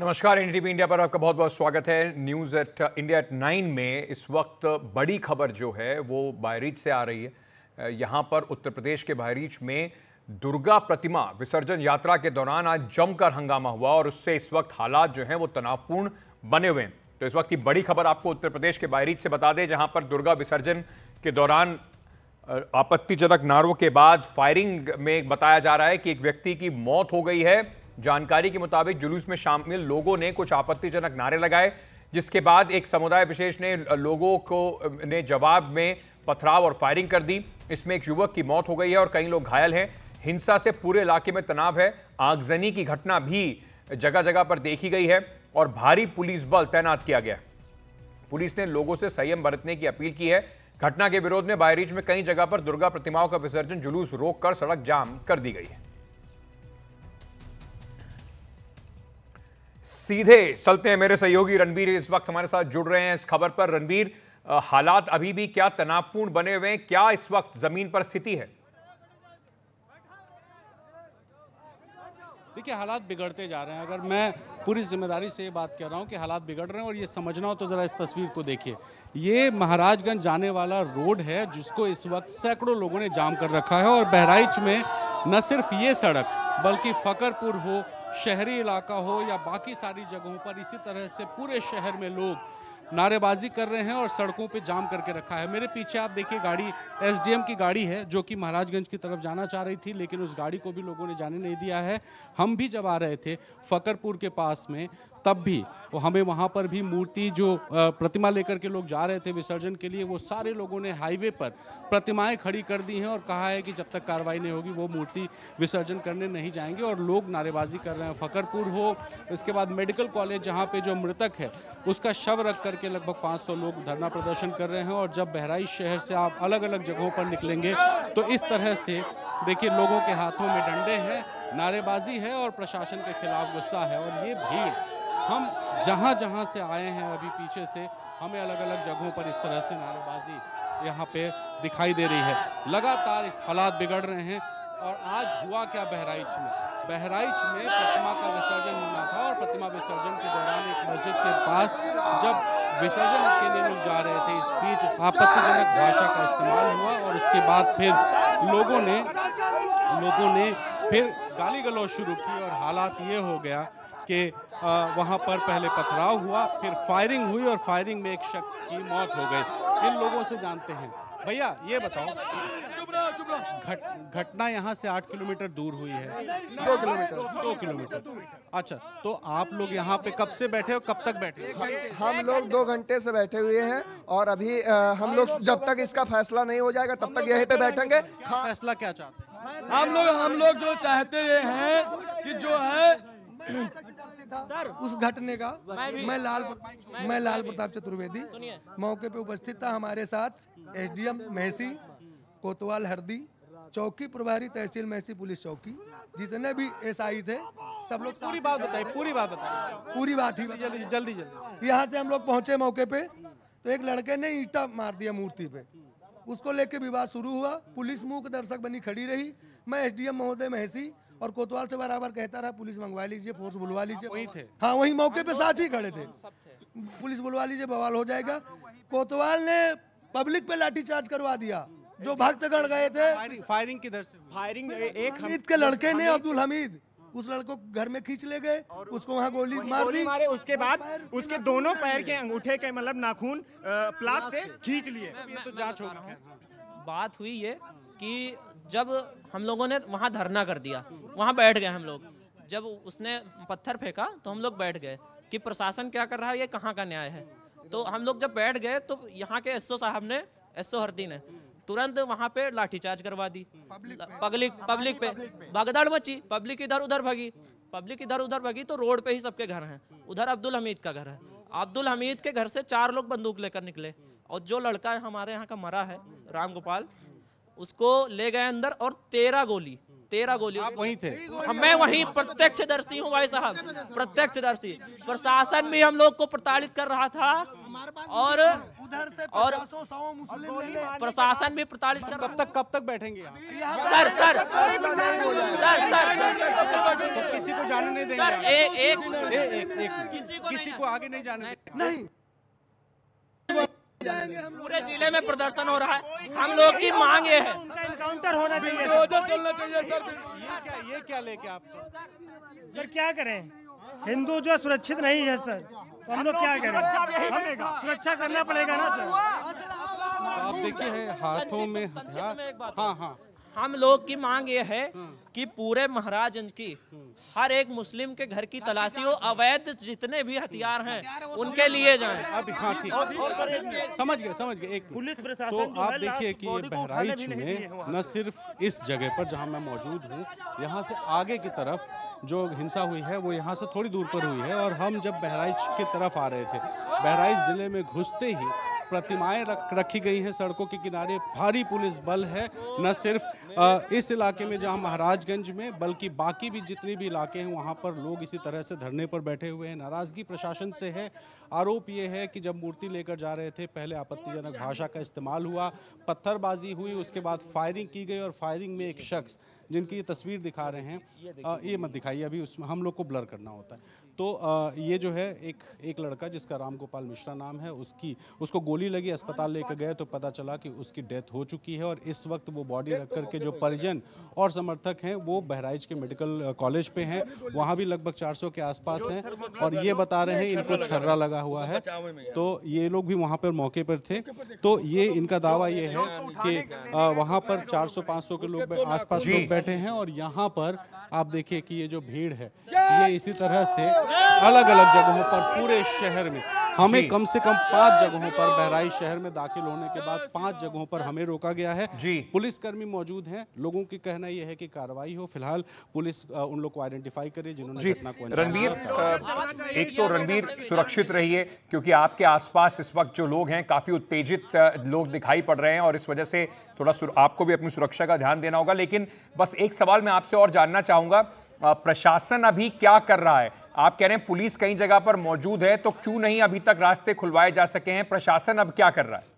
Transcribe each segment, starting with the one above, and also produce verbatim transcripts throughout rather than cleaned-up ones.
नमस्कार, NDTV India पर आपका बहुत बहुत स्वागत है। News at India at nine में इस वक्त बड़ी खबर जो है वो बहरीच से आ रही है। यहाँ पर उत्तर प्रदेश के बहरीच में दुर्गा प्रतिमा विसर्जन यात्रा के दौरान आज जमकर हंगामा हुआ और उससे इस वक्त हालात जो हैं वो तनावपूर्ण बने हुए हैं। तो इस वक्त की बड़ी खबर आपको उत्तर प्रदेश के बहरीच से बता दें, जहाँ पर दुर्गा विसर्जन के दौरान आपत्तिजनक नारों के बाद फायरिंग में बताया जा रहा है कि एक व्यक्ति की मौत हो गई है। जानकारी के मुताबिक जुलूस में शामिल लोगों ने कुछ आपत्तिजनक नारे लगाए, जिसके बाद एक समुदाय विशेष ने लोगों को ने जवाब में पथराव और फायरिंग कर दी। इसमें एक युवक की मौत हो गई है और कई लोग घायल हैं। हिंसा से पूरे इलाके में तनाव है। आगजनी की घटना भी जगह जगह पर देखी गई है और भारी पुलिस बल तैनात किया गया। पुलिस ने लोगों से संयम बरतने की अपील की है। घटना के विरोध में बहरीच में कई जगह पर दुर्गा प्रतिमाओं का विसर्जन जुलूस रोककर सड़क जाम कर दी गई है। सीधे चलते हैं, मेरे सहयोगी रणवीर इस वक्त हमारे साथ जुड़ रहे हैं इस खबर पर। रणवीर, हालात अभी भी क्या तनावपूर्ण बने हुए हैं? क्या इस वक्त जमीन पर स्थिति है? देखिए, हालात बिगड़ते जा रहे हैं। अगर मैं पूरी जिम्मेदारी से ये बात कह रहा हूँ कि हालात बिगड़ रहे हैं और ये समझना हो तो ज़रा इस तस्वीर को देखिए। ये महाराजगंज जाने वाला रोड है जिसको इस वक्त सैकड़ों लोगों ने जाम कर रखा है। और बहराइच में न सिर्फ ये सड़क बल्कि फकरपुर हो, शहरी इलाका हो या बाकी सारी जगहों पर इसी तरह से पूरे शहर में लोग नारेबाजी कर रहे हैं और सड़कों पे जाम करके रखा है। मेरे पीछे आप देखिए, गाड़ी एसडीएम की गाड़ी है जो कि महाराजगंज की तरफ जाना चाह रही थी, लेकिन उस गाड़ी को भी लोगों ने जाने नहीं दिया है। हम भी जब आ रहे थे फकरपुर के पास में, तब भी वो हमें वहाँ पर भी मूर्ति जो प्रतिमा लेकर के लोग जा रहे थे विसर्जन के लिए, वो सारे लोगों ने हाईवे पर प्रतिमाएं खड़ी कर दी हैं और कहा है कि जब तक कार्रवाई नहीं होगी वो मूर्ति विसर्जन करने नहीं जाएंगे। और लोग नारेबाजी कर रहे हैं। फकरपुर हो, इसके बाद मेडिकल कॉलेज जहाँ पे जो मृतक है उसका शव रख करके लगभग पाँच सौ लोग धरना प्रदर्शन कर रहे हैं। और जब बहराइच शहर से आप अलग अलग जगहों पर निकलेंगे तो इस तरह से देखिए, लोगों के हाथों में डंडे हैं, नारेबाजी है और प्रशासन के खिलाफ गुस्सा है। और ये भीड़, हम जहाँ जहाँ से आए हैं अभी पीछे से, हमें अलग अलग जगहों पर इस तरह से नारेबाजी यहाँ पे दिखाई दे रही है। लगातार इस हालात बिगड़ रहे हैं। और आज हुआ क्या बहराइच में? बहराइच में प्रतिमा का विसर्जन होना था और प्रतिमा विसर्जन के दौरान एक मस्जिद के पास जब विसर्जन के लिए लोग जा रहे थे, इस बीच आपत्तिजनक भाषा का इस्तेमाल हुआ और उसके बाद फिर लोगों ने लोगों ने फिर गाली गलौज शुरू की और हालात ये हो गया कि वहाँ पर पहले पथराव हुआ, फिर फायरिंग हुई और फायरिंग में एक शख्स की मौत हो गई। इन लोगों से जानते हैं। भैया ये बताओ, घट घटना यहाँ से आठ किलोमीटर दूर हुई है। दो किलोमीटर दो किलोमीटर अच्छा, तो आप लोग यहाँ पे कब से बैठे हो, कब तक बैठे हो? हम लोग दो घंटे से बैठे हुए हैं और अभी आ, हम लोग जब तक इसका फैसला नहीं हो जाएगा तब तक यहीं पे बैठेंगे। फैसला क्या चाहते हैं? हम लोग हम लोग जो चाहते ये हैं कि जो है सर उस घटने का मैं लाल मैं लाल प्रताप चतुर्वेदी मौके पे उपस्थित था। हमारे साथ एसडीएम महसी, कोतवाल हरदी, चौकी प्रभारी तहसील महसी पुलिस चौकी, जितने भी एसआई थे, सब लोग। पूरी बात बताइए, पूरी बात बताइए। पूरी बात ही जल्दी जल्दी जल्दी। यहाँ से हम लोग पहुंचे मौके पे तो एक लड़के ने ईंटा मार दिया मूर्ति पे। उसको लेके विवाद शुरू हुआ। पुलिस मूक दर्शक बनी खड़ी रही। मैं एसडीएम महोदय महसी और कोतवाल से बराबर कहता रहा, पुलिस मंगवा लीजिए, फोर्स बुलवा लीजिए। वही थे, हाँ वही मौके पे साथ ही खड़े थे। पुलिस बुलवा लीजिए, बवाल हो जाएगा। कोतवाल ने पब्लिक पे लाठीचार्ज करवा दिया। जो भक्तगण गए थे, फायरिंग, फायरिंग किधर से? फायरिंग एक हमीद के लड़के ने, अब्दुल हमीद, उस लड़को को घर में खींच ले गए, उसको वहाँ गोली मार दी। मारे, उसके बाद उसके दोनों पैर के अंगूठे के मतलब नाखून प्लास से खींच लिए। ये तो जांच होगी। बात हुई है कि जब हम लोगों ने वहाँ धरना कर दिया, वहाँ बैठ गए हम लोग। जब उसने पत्थर फेंका तो हम लोग बैठ गए कि प्रशासन क्या कर रहा है, ये कहाँ का न्याय है। तो हम लोग जब बैठ गए तो यहाँ के एसओ साहब ने, एसओ हरदी ने तुरंत वहाँ पे लाठीचार्ज करवा दी। पब्लिक पब्लिक पे भगदड़ मची, पब्लिक इधर उधर भगी, पब्लिक इधर उधर भगी तो रोड पे ही सबके घर हैं। उधर अब्दुल हमीद का घर है। अब्दुल हमीद के घर से चार लोग बंदूक लेकर निकले और जो लड़का हमारे यहाँ का मरा है, राम गोपाल, उसको ले गए अंदर और तेरह गोली तेरह गोली। आप वहीं थे? मैं वहीं प्रत्यक्षदर्शी हूँ भाई साहब, प्रत्यक्षदर्शी। प्रशासन भी हम लोग को प्रताड़ित कर रहा था और उधर से और पचासों सौ मुस्लिम ले ले। प्रशासन भी प्रताड़ित कर कब तक कब तक बैठेंगे यहाँ? सर सर सर सर तो किसी को जाने नहीं देंगे? सर एक एक ए- एक एक किसी को किसी नहीं को आगे नहीं जाने देंगे। नहीं पूरे जिले में प्रदर्शन हो रहा है। हम लोग की मांग ये है, उनका इनकाउंटर होना चाहिए सर। चलना चाहिए सर। ये क्या ये क्या लेके आप? सर क्या करें, हिंदू जो सुरक्षित नहीं है सर, तो हम लोग क्या करें? हम सुरक्षा करना पड़ेगा ना सर। आप देखिए है हाथों में संक्षिप्त हथियार। में एक बात हाँ हाँ हम लोग की मांग ये है कि पूरे महाराजगंज की हर एक मुस्लिम के घर की तलाशी हो, अवैध जितने भी हथियार हैं उनके लिए जाएं। अभी हाँ ठीक समझ गए समझ गए। एक पुलिस प्रशासन तो जो आप है, देखिए कि ये बॉडी को उठाने बहराइच भी नहीं दिए हैं में वहाँ। न सिर्फ इस जगह पर जहाँ मैं मौजूद हूँ, यहाँ से आगे की तरफ जो हिंसा हुई है वो यहाँ से थोड़ी दूर पर हुई है। और हम जब बहराइच की तरफ आ रहे थे, बहराइच जिले में घुसते ही प्रतिमाएं रख रखी गई हैं सड़कों के किनारे, भारी पुलिस बल है। न सिर्फ अ, इस इलाके में जहां महाराजगंज में, बल्कि बाकी भी जितने भी इलाके हैं वहां पर लोग इसी तरह से धरने पर बैठे हुए हैं। नाराजगी प्रशासन से है। आरोप ये है कि जब मूर्ति लेकर जा रहे थे पहले आपत्तिजनक भाषा का इस्तेमाल हुआ, पत्थरबाजी हुई, उसके बाद फायरिंग की गई और फायरिंग में एक शख्स जिनकी ये तस्वीर दिखा रहे हैं, आ, ये मत दिखाइए अभी, उसमें हम लोग को ब्लर करना होता है। तो आ, ये जो है एक एक लड़का जिसका राम गोपाल मिश्रा नाम है, उसकी उसको गोली लगी, अस्पताल लेकर गए तो पता चला कि उसकी डेथ हो चुकी है। और इस वक्त वो बॉडी रख करके जो परिजन और समर्थक हैं वो बहराइच के मेडिकल कॉलेज पे हैं, वहाँ भी लगभग चार सौ के आसपास हैं। और ये बता रहे हैं इनको छर्रा लगा हुआ है, तो ये लोग भी वहाँ पर मौके पर थे। तो ये इनका दावा ये है कि आ, वहाँ पर चार सौ पाँच सौ के लोग आसपास लोग बैठे हैं। और यहाँ पर आप देखिए कि ये जो भीड़ है ये इसी तरह से अलग अलग जगहों पर पूरे शहर में, हमें कम से कम पांच जगहों पर बहराइच शहर में दाखिल होने के बाद पांच जगहों पर हमें रोका गया है। जी। पुलिसकर्मी मौजूद हैं, लोगों की कहना यह है कि कार्रवाई हो। फिलहाल पुलिस अ, उन लोग को आइडेंटिफाई करे जिन्होंने जी घटना को अंजाम रणवीर, दिया। अ, एक तो रणवीर सुरक्षित रहिए, क्योंकि आपके आसपास इस वक्त जो लोग हैं काफी उत्तेजित अ, लोग दिखाई पड़ रहे हैं और इस वजह से थोड़ा सुर, आपको भी अपनी सुरक्षा का ध्यान देना होगा। लेकिन बस एक सवाल मैं आपसे और जानना चाहूंगा, अ, प्रशासन अभी क्या कर रहा है? आप कह रहे हैं पुलिस कई जगह पर मौजूद है, तो क्यों नहीं अभी तक रास्ते खुलवाए जा सके हैं? प्रशासन अब क्या कर रहा है?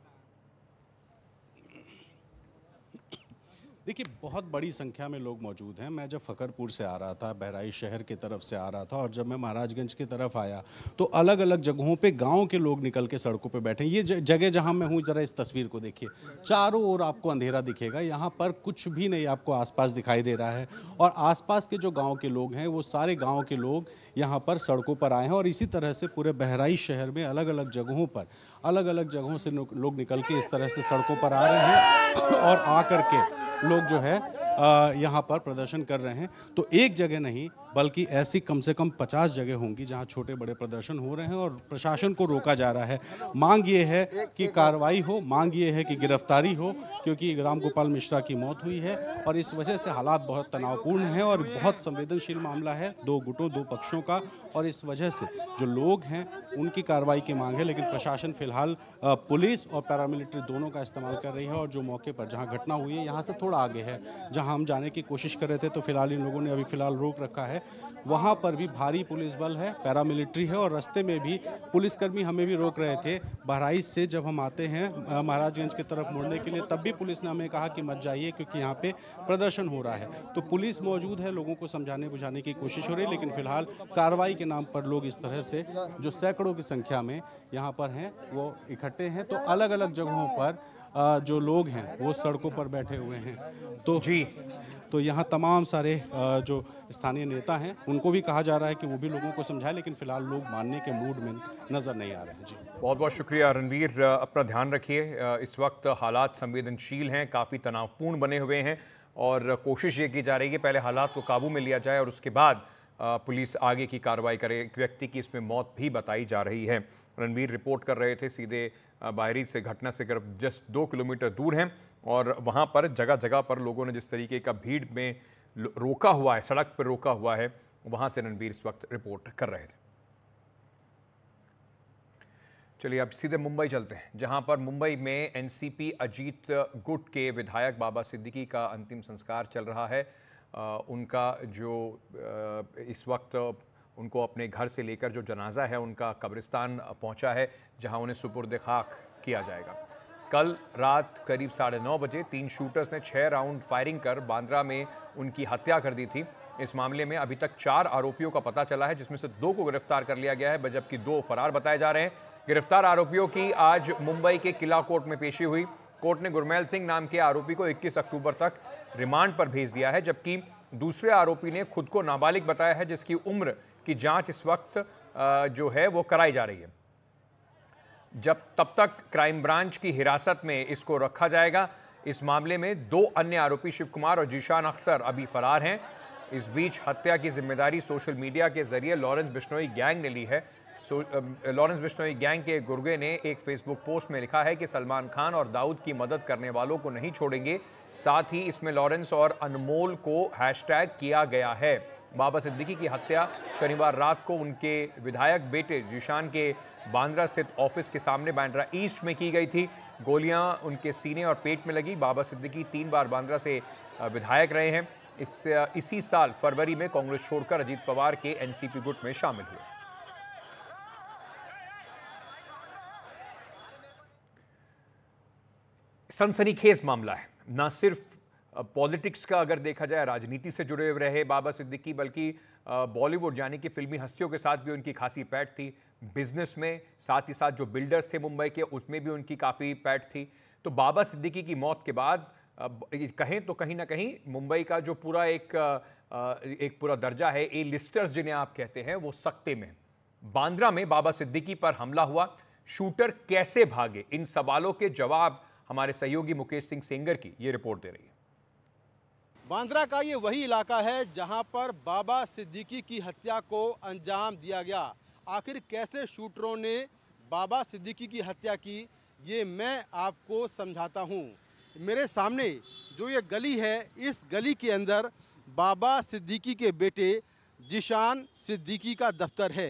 देखिए बहुत बड़ी संख्या में लोग मौजूद हैं। मैं जब फकरपुर से आ रहा था, बहराइच शहर की तरफ से आ रहा था, और जब मैं महाराजगंज की तरफ आया तो अलग अलग जगहों पे गांव के लोग निकल के सड़कों पे बैठे हैं। ये जगह जहां मैं हूं, जरा इस तस्वीर को देखिए, चारों ओर आपको अंधेरा दिखेगा, यहाँ पर कुछ भी नहीं आपको आसपास दिखाई दे रहा है। और आसपास के जो गाँव के लोग हैं वो सारे गाँव के लोग यहाँ पर सड़कों पर आए हैं। और इसी तरह से पूरे बहराइच शहर में अलग अलग जगहों पर अलग अलग जगहों से लोग निकल के इस तरह से सड़कों पर आ रहे हैं और आ कर के लोग जो है यहाँ पर प्रदर्शन कर रहे हैं। तो एक जगह नहीं बल्कि ऐसी कम से कम पचास जगह होंगी जहाँ छोटे बड़े प्रदर्शन हो रहे हैं और प्रशासन को रोका जा रहा है। मांग ये है कि कार्रवाई हो, मांग ये है कि गिरफ्तारी हो, क्योंकि राम गोपाल मिश्रा की मौत हुई है और इस वजह से हालात बहुत तनावपूर्ण हैं और बहुत संवेदनशील मामला है दो गुटों दो पक्षों का। और इस वजह से जो लोग हैं उनकी कार्रवाई की मांग है। लेकिन प्रशासन फिलहाल पुलिस और पैरामिलिट्री दोनों का इस्तेमाल कर रही है। और जो मौके पर जहाँ घटना हुई है यहाँ से थोड़ा आगे है, जहाँ हम जाने की कोशिश कर रहे थे, तो फिलहाल इन लोगों ने अभी फिलहाल रोक रखा है। वहाँ पर भी भारी पुलिस बल है, पैरामिलिट्री है। और रास्ते में भी पुलिसकर्मी हमें भी रोक रहे थे। बहराइच से जब हम आते हैं महाराजगंज की तरफ मुड़ने के लिए, तब भी पुलिस ने हमें कहा कि मत जाइए क्योंकि यहाँ पे प्रदर्शन हो रहा है। तो पुलिस मौजूद है, लोगों को समझाने बुझाने की कोशिश हो रही है। लेकिन फिलहाल कार्रवाई के नाम पर लोग इस तरह से जो सैकड़ों की संख्या में यहाँ पर हैं वो इकट्ठे हैं। तो अलग अलग जगहों पर जो लोग हैं वो सड़कों पर बैठे हुए हैं। तो जी तो यहाँ तमाम सारे जो स्थानीय नेता हैं उनको भी कहा जा रहा है कि वो भी लोगों को समझाएं, लेकिन फिलहाल लोग मानने के मूड में नज़र नहीं आ रहे हैं। जी बहुत बहुत शुक्रिया रणवीर, अपना ध्यान रखिए। इस वक्त हालात संवेदनशील हैं, काफ़ी तनावपूर्ण बने हुए हैं और कोशिश ये की जा रही है पहले हालात को काबू में लिया जाए और उसके बाद पुलिस आगे की कार्रवाई करे। एक व्यक्ति की इसमें मौत भी बताई जा रही है। रणवीर रिपोर्ट कर रहे थे सीधे बहराइच से, घटना से करीब जस्ट दो किलोमीटर दूर हैं और वहाँ पर जगह जगह पर लोगों ने जिस तरीके का भीड़ में रोका हुआ है, सड़क पर रोका हुआ है, वहाँ से रणवीर इस वक्त रिपोर्ट कर रहे थे। चलिए अब सीधे मुंबई चलते हैं, जहां पर मुंबई में एनसीपी अजीत गुट के विधायक बाबा सिद्दीकी का अंतिम संस्कार चल रहा है। आ, उनका जो आ, इस वक्त उनको अपने घर से लेकर जो जनाजा है उनका कब्रिस्तान पहुंचा है, जहां उन्हें सुपुर्द खाक किया जाएगा। कल रात करीब साढ़े नौ बजे तीन शूटर्स ने छह राउंड फायरिंग कर बांद्रा में उनकी हत्या कर दी थी। इस मामले में अभी तक चार आरोपियों का पता चला है, जिसमें से दो को गिरफ्तार कर लिया गया है, जबकि दो फरार बताए जा रहे हैं। गिरफ्तार आरोपियों की आज मुंबई के किला कोर्ट में पेशी हुई। कोर्ट ने गुरमैल सिंह नाम के आरोपी को इक्कीस अक्टूबर तक रिमांड पर भेज दिया है, जबकि दूसरे आरोपी ने खुद को नाबालिग बताया है, जिसकी उम्र की जांच इस वक्त जो है वो कराई जा रही है। जब तब तक क्राइम ब्रांच की हिरासत में इसको रखा जाएगा। इस मामले में दो अन्य आरोपी शिव कुमार और जीशान अख्तर अभी फरार हैं। इस बीच हत्या की जिम्मेदारी सोशल मीडिया के जरिए लॉरेंस बिश्नोई गैंग ने ली है। लॉरेंस बिश्नोई गैंग के गुर्गे ने एक फेसबुक पोस्ट में लिखा है कि सलमान खान और दाऊद की मदद करने वालों को नहीं छोड़ेंगे। साथ ही इसमें लॉरेंस और अनमोल को हैशटैग किया गया है। बाबा सिद्दीकी की हत्या शनिवार रात को उनके विधायक बेटे जीशान के बांद्रा स्थित ऑफिस के सामने बांद्रा ईस्ट में की गई थी। गोलियां उनके सीने और पेट में लगी। बाबा सिद्दीकी तीन बार बांद्रा से विधायक रहे हैं। इस इसी साल फरवरी में कांग्रेस छोड़कर अजीत पवार के एनसीपी गुट में शामिल हुए। सनसनीखेज मामला है। ना सिर्फ पॉलिटिक्स का अगर देखा जाए, राजनीति से जुड़े हुए रहे बाबा सिद्दीकी, बल्कि बॉलीवुड यानी कि फिल्मी हस्तियों के साथ भी उनकी खासी पैठ थी। बिजनेस में साथ ही साथ जो बिल्डर्स थे मुंबई के, उसमें भी उनकी काफ़ी पैठ थी। तो बाबा सिद्दीकी की मौत के बाद कहें तो कहीं ना कहीं मुंबई का जो पूरा एक एक पूरा दर्जा है, ए लिस्टर्स जिन्हें आप कहते हैं, वो सकते में। बांद्रा में बाबा सिद्दीकी पर हमला हुआ, शूटर कैसे भागे, इन सवालों के जवाब हमारे सहयोगी मुकेश सिंह सेंगर की ये रिपोर्ट दे रही है। बांद्रा का ये वही इलाका है जहां पर बाबा सिद्दीकी की हत्या को अंजाम दिया गया। आखिर कैसे शूटरों ने बाबा सिद्दीकी की हत्या की, ये मैं आपको समझाता हूं। मेरे सामने जो ये गली है, इस गली के अंदर बाबा सिद्दीकी के बेटे जीशान सिद्दीकी का दफ्तर है।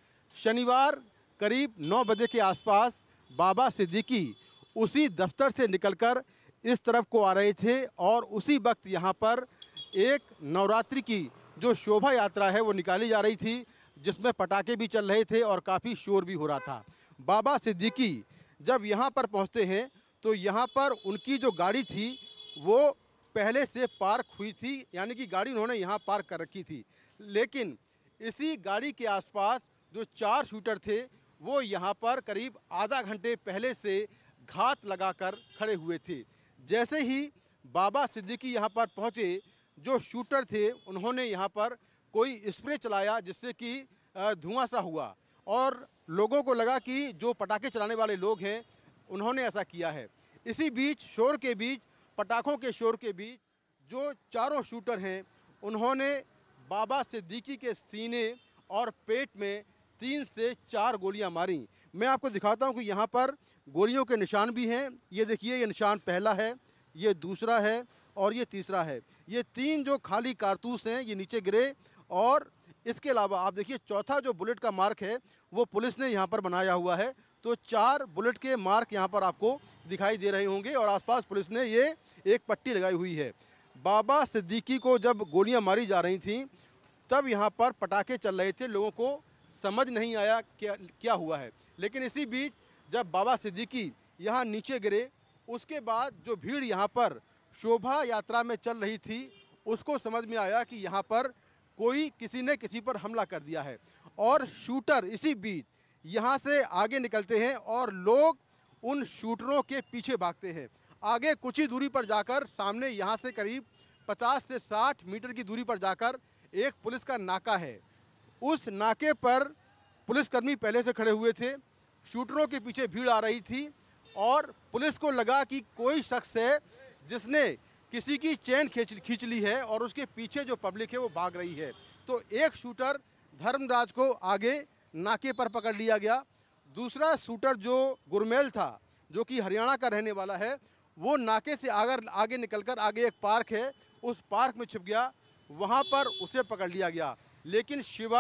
शनिवार करीब नौ बजे के आसपास बाबा सिद्दीकी उसी दफ्तर से निकलकर इस तरफ को आ रहे थे और उसी वक्त यहाँ पर एक नवरात्रि की जो शोभा यात्रा है वो निकाली जा रही थी, जिसमें पटाखे भी चल रहे थे और काफ़ी शोर भी हो रहा था। बाबा सिद्दीकी जब यहाँ पर पहुँचते हैं तो यहाँ पर उनकी जो गाड़ी थी वो पहले से पार्क हुई थी, यानी कि गाड़ी उन्होंने यहाँ पार्क कर रखी थी। लेकिन इसी गाड़ी के आसपास जो चार शूटर थे वो यहाँ पर करीब आधा घंटे पहले से घात लगाकर खड़े हुए थे। जैसे ही बाबा सिद्दीकी यहाँ पर पहुँचे, जो शूटर थे उन्होंने यहाँ पर कोई स्प्रे चलाया, जिससे कि धुआं सा हुआ और लोगों को लगा कि जो पटाखे चलाने वाले लोग हैं उन्होंने ऐसा किया है। इसी बीच शोर के बीच, पटाखों के शोर के बीच, जो चारों शूटर हैं उन्होंने बाबा सिद्दीकी के सीने और पेट में तीन से चार गोलियां मारी। मैं आपको दिखाता हूं कि यहाँ पर गोलियों के निशान भी हैं। ये देखिए, ये निशान पहला है, ये दूसरा है और ये तीसरा है। ये तीन जो खाली कारतूस हैं ये नीचे गिरे और इसके अलावा आप देखिए चौथा जो बुलेट का मार्क है वो पुलिस ने यहाँ पर बनाया हुआ है। तो चार बुलेट के मार्क यहाँ पर आपको दिखाई दे रहे होंगे और आसपास पुलिस ने ये एक पट्टी लगाई हुई है। बाबा सिद्दीकी को जब गोलियाँ मारी जा रही थीं तब यहाँ पर पटाखे चल रहे थे। लोगों को समझ नहीं आया क्या क्या हुआ है। लेकिन इसी बीच जब बाबा सिद्दीकी यहाँ नीचे गिरे, उसके बाद जो भीड़ यहाँ पर शोभा यात्रा में चल रही थी उसको समझ में आया कि यहाँ पर कोई किसी ने किसी पर हमला कर दिया है और शूटर इसी बीच यहाँ से आगे निकलते हैं और लोग उन शूटरों के पीछे भागते हैं। आगे कुछ ही दूरी पर जाकर सामने यहाँ से करीब पचास से साठ मीटर की दूरी पर जाकर एक पुलिस का नाका है। उस नाके पर पुलिसकर्मी पहले से खड़े हुए थे। शूटरों के पीछे भीड़ आ रही थी और पुलिस को लगा कि कोई शख्स है जिसने किसी की चेन खींच खींच ली है और उसके पीछे जो पब्लिक है वो भाग रही है। तो एक शूटर धर्मराज को आगे नाके पर पकड़ लिया गया। दूसरा शूटर जो गुरमेल था, जो कि हरियाणा का रहने वाला है, वो नाके से आगर आगे निकलकर आगे एक पार्क है, उस पार्क में छिप गया, वहाँ पर उसे पकड़ लिया गया। लेकिन शिवा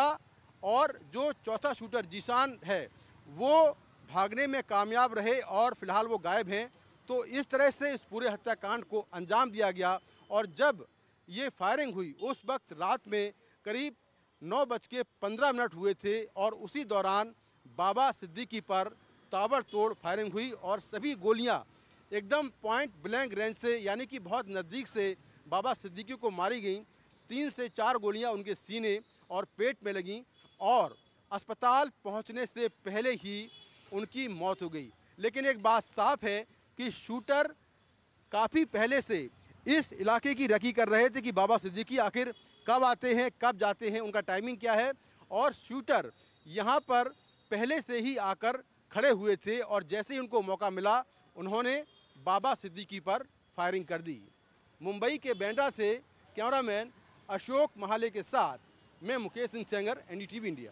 और जो चौथा शूटर जीशान है वो भागने में कामयाब रहे और फिलहाल वो गायब हैं। तो इस तरह से इस पूरे हत्याकांड को अंजाम दिया गया और जब ये फायरिंग हुई उस वक्त रात में करीब नौ बज के पंद्रह मिनट हुए थे और उसी दौरान बाबा सिद्दीकी पर ताबड़तोड़ फायरिंग हुई और सभी गोलियां एकदम पॉइंट ब्लैंक रेंज से यानी कि बहुत नज़दीक से बाबा सिद्दीकी को मारी गई। तीन से चार गोलियां उनके सीने और पेट में लगीं और अस्पताल पहुंचने से पहले ही उनकी मौत हो गई। लेकिन एक बात साफ है कि शूटर काफ़ी पहले से इस इलाके की रखी कर रहे थे कि बाबा सिद्दीकी आखिर कब आते हैं, कब जाते हैं, उनका टाइमिंग क्या है। और शूटर यहाँ पर पहले से ही आकर खड़े हुए थे और जैसे ही उनको मौका मिला उन्होंने बाबा सिद्दीकी पर फायरिंग कर दी। मुंबई के बैंड्रा से कैमरामैन अशोक महाले के साथ मैं मुकेश सिंह सेंगर, एनडीटीवी इंडिया।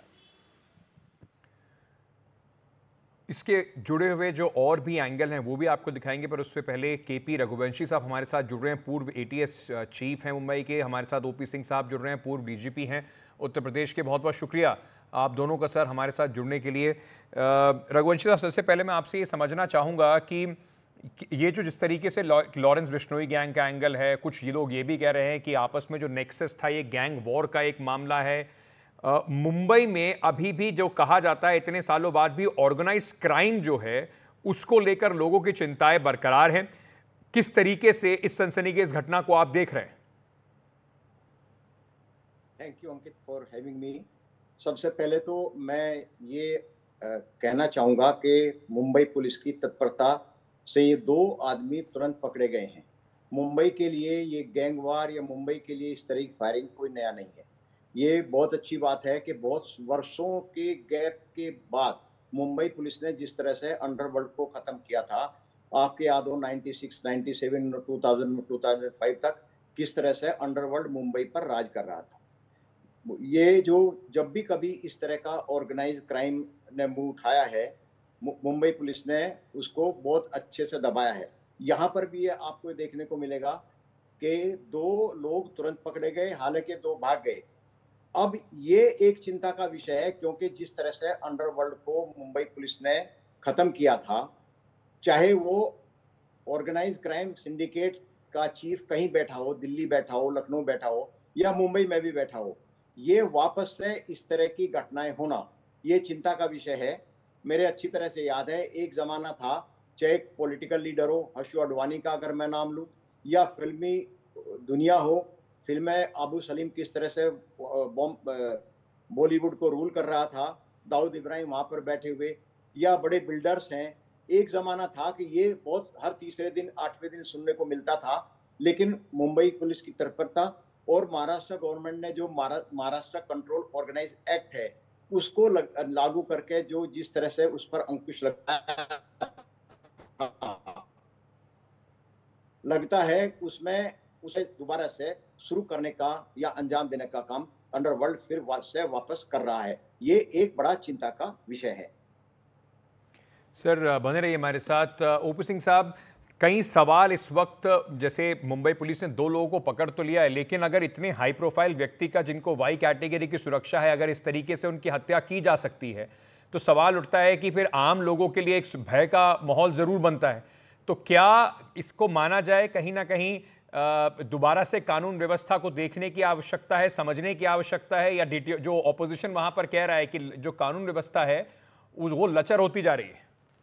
इसके जुड़े हुए जो और भी एंगल हैं वो भी आपको दिखाएंगे, पर उससे पहले केपी रघुवंशी साहब हमारे साथ जुड़ रहे हैं, पूर्व एटीएस चीफ हैं मुंबई के। हमारे साथ ओपी सिंह साहब जुड़ रहे हैं, पूर्व डीजीपी हैं उत्तर प्रदेश के। बहुत बहुत शुक्रिया आप दोनों का सर हमारे साथ जुड़ने के लिए। रघुवंशी साहब, सबसे पहले मैं आपसे ये समझना चाहूँगा कि ये जो जिस तरीके से लॉरेंस बिश्नोई गैंग का एंगल है, कुछ ये लोग ये भी कह रहे हैं कि आपस में जो नेक्सस था ये गैंग वॉर का एक मामला है। Uh, मुंबई में अभी भी जो कहा जाता है इतने सालों बाद भी ऑर्गेनाइज क्राइम जो है उसको लेकर लोगों की चिंताएं बरकरार हैं। किस तरीके से इस सनसनीखेज घटना को आप देख रहे हैं? Thank you Ankit for having me. सबसे पहले तो मैं ये आ, कहना चाहूँगा कि मुंबई पुलिस की तत्परता से ये दो आदमी तुरंत पकड़े गए हैं। मुंबई के लिए ये गैंगवार या मुंबई के लिए इस तरह की फायरिंग कोई नया नहीं है। ये बहुत अच्छी बात है कि बहुत वर्षों के गैप के बाद मुंबई पुलिस ने जिस तरह से अंडरवर्ल्ड को ख़त्म किया था, आपके याद हो छियानवे, सत्तानवे, दो हज़ार, दो हज़ार पाँच तक किस तरह से अंडरवर्ल्ड मुंबई पर राज कर रहा था। ये जो जब भी कभी इस तरह का ऑर्गेनाइज क्राइम ने मुंह उठाया है, मुंबई पुलिस ने उसको बहुत अच्छे से दबाया है। यहाँ पर भी ये आपको देखने को मिलेगा कि दो लोग तुरंत पकड़े गए, हालांकि दो भाग गए। अब ये एक चिंता का विषय है क्योंकि जिस तरह से अंडरवर्ल्ड को मुंबई पुलिस ने खत्म किया था, चाहे वो ऑर्गेनाइज क्राइम सिंडिकेट का चीफ कहीं बैठा हो, दिल्ली बैठा हो, लखनऊ बैठा हो या मुंबई में भी बैठा हो, ये वापस से इस तरह की घटनाएं होना ये चिंता का विषय है। मेरे अच्छी तरह से याद है, एक जमाना था, चाहे पॉलिटिकल लीडर हो, हर्षू अडवाणी का अगर मैं नाम लूं, या फिल्मी दुनिया हो, फिल्में अबू सलीम किस तरह से बॉलीवुड को रूल कर रहा था, दाऊद इब्राहिम वहाँ पर बैठे हुए, या बड़े बिल्डर्स हैं। एक ज़माना था कि ये बहुत हर तीसरे दिन, आठवें दिन सुनने को मिलता था, लेकिन मुंबई पुलिस की तत्परता और महाराष्ट्र गवर्नमेंट ने जो महाराष्ट्र कंट्रोल ऑर्गेनाइज एक्ट है उसको लग, लागू करके जो जिस तरह से उस पर अंकुश लगाया लगता है उसमें उसे दोबारा से शुरू करने का या अंजाम देने का काम अंडरवर्ल्ड फिर से वापस कर रहा है। ये एक बड़ा चिंता का विषय है। सर बने रहिए हमारे साथ। ओपी सिंह साहब, कई सवाल इस वक्त, जैसे मुंबई पुलिस ने दो लोगों को पकड़ तो लिया है, लेकिन अगर इतने हाई प्रोफाइल व्यक्ति का जिनको वाई कैटेगरी की सुरक्षा है, अगर इस तरीके से उनकी हत्या की जा सकती है तो सवाल उठता है कि फिर आम लोगों के लिए एक भय का माहौल जरूर बनता है। तो क्या इसको माना जाए कहीं ना कहीं दोबारा से कानून व्यवस्था को देखने की आवश्यकता है, समझने की आवश्यकता है, या जो ऑपोजिशन वहां पर कह रहा है कि जो कानून व्यवस्था है वो लचर होती जा रही है?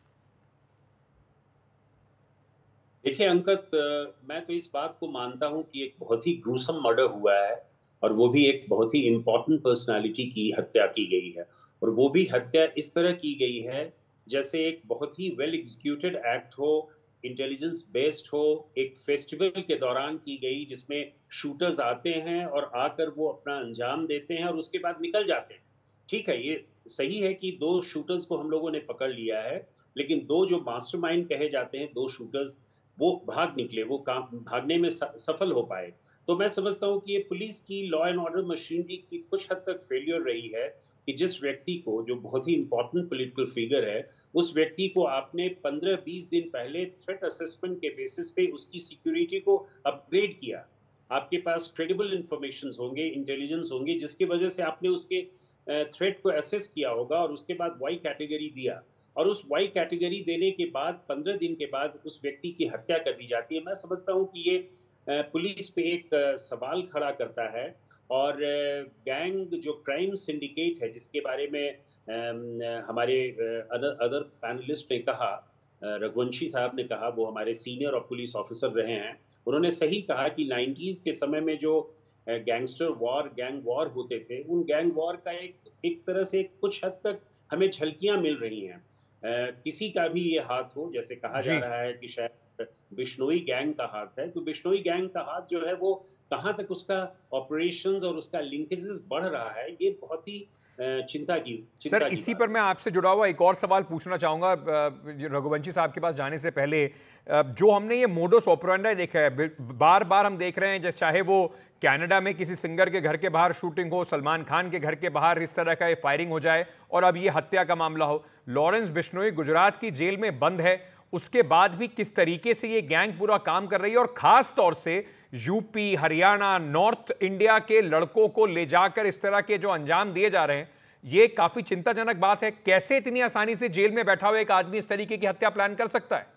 देखिए अंकित, मैं तो इस बात को मानता हूं कि एक बहुत ही ग्रूसम मर्डर हुआ है और वो भी एक बहुत ही इंपॉर्टेंट पर्सनालिटी की हत्या की गई है, और वो भी हत्या इस तरह की गई है जैसे एक बहुत ही वेल एग्जीक्यूटेड एक्ट हो, इंटेलिजेंस बेस्ड हो, एक फेस्टिवल के दौरान की गई जिसमें शूटर्स आते हैं और आकर वो अपना अंजाम देते हैं और उसके बाद निकल जाते हैं। ठीक है, ये सही है कि दो शूटर्स को हम लोगों ने पकड़ लिया है, लेकिन दो जो मास्टरमाइंड कहे जाते हैं, दो शूटर्स, वो भाग निकले, वो काम भागने में सफल हो पाए। तो मैं समझता हूँ कि ये पुलिस की लॉ एंड ऑर्डर मशीनरी की कुछ हद तक फेलियर रही है कि जिस व्यक्ति को, जो बहुत ही इंपॉर्टेंट पॉलिटिकल फिगर है, उस व्यक्ति को आपने पंद्रह बीस दिन पहले थ्रेट असेसमेंट के बेसिस पे उसकी सिक्योरिटी को अपग्रेड किया। आपके पास क्रेडिबल इंफॉर्मेशन होंगे, इंटेलिजेंस होंगे, जिसकी वजह से आपने उसके थ्रेट को असेस किया होगा और उसके बाद वाई कैटेगरी दिया, और उस वाई कैटेगरी देने के बाद पंद्रह दिन के बाद उस व्यक्ति की हत्या कर दी जाती है। मैं समझता हूँ कि ये पुलिस पे एक सवाल खड़ा करता है, और गैंग जो क्राइम सिंडिकेट है जिसके बारे में हमारे अदर अदर पैनलिस्ट ने कहा, रघुवंशी साहब ने कहा, वो हमारे सीनियर और पुलिस ऑफिसर रहे हैं, उन्होंने सही कहा कि नाइन्टीज़ के समय में जो गैंगस्टर वॉर गैंग वॉर होते थे, उन गैंग वॉर का एक एक तरह से कुछ हद तक हमें झलकियां मिल रही हैं। आ, किसी का भी ये हाथ हो, जैसे कहा जा रहा है कि शायद बिश्नोई गैंग का हाथ है, तो बिश्नोई गैंग का हाथ जो है वो कहाँ तक उसका ऑपरेशंस और उसका लिंकेजेस बढ़ रहा है, ये बहुत ही चिंता की चिंता सर की इसी बात पर मैं आपसे जुड़ा हुआ एक और सवाल पूछना चाहूंगा रघुवंशी साहब के पास जाने से पहले। जो हमने ये मोडस ऑपरेंडी देखा है, बार बार हम देख रहे हैं, जैसे चाहे वो कनाडा में किसी सिंगर के घर के बाहर शूटिंग हो, सलमान खान के घर के बाहर इस तरह का ये फायरिंग हो जाए, और अब ये हत्या का मामला हो। लॉरेंस बिश्नोई गुजरात की जेल में बंद है, उसके बाद भी किस तरीके से ये गैंग पूरा काम कर रही है, और खास तौर से यूपी, हरियाणा, नॉर्थ इंडिया के लड़कों को ले जाकर इस तरह के जो अंजाम दिए जा रहे हैं, ये काफी चिंताजनक बात है। कैसे इतनी आसानी से जेल में बैठा हुआ एक आदमी इस तरीके की हत्या प्लान कर सकता है?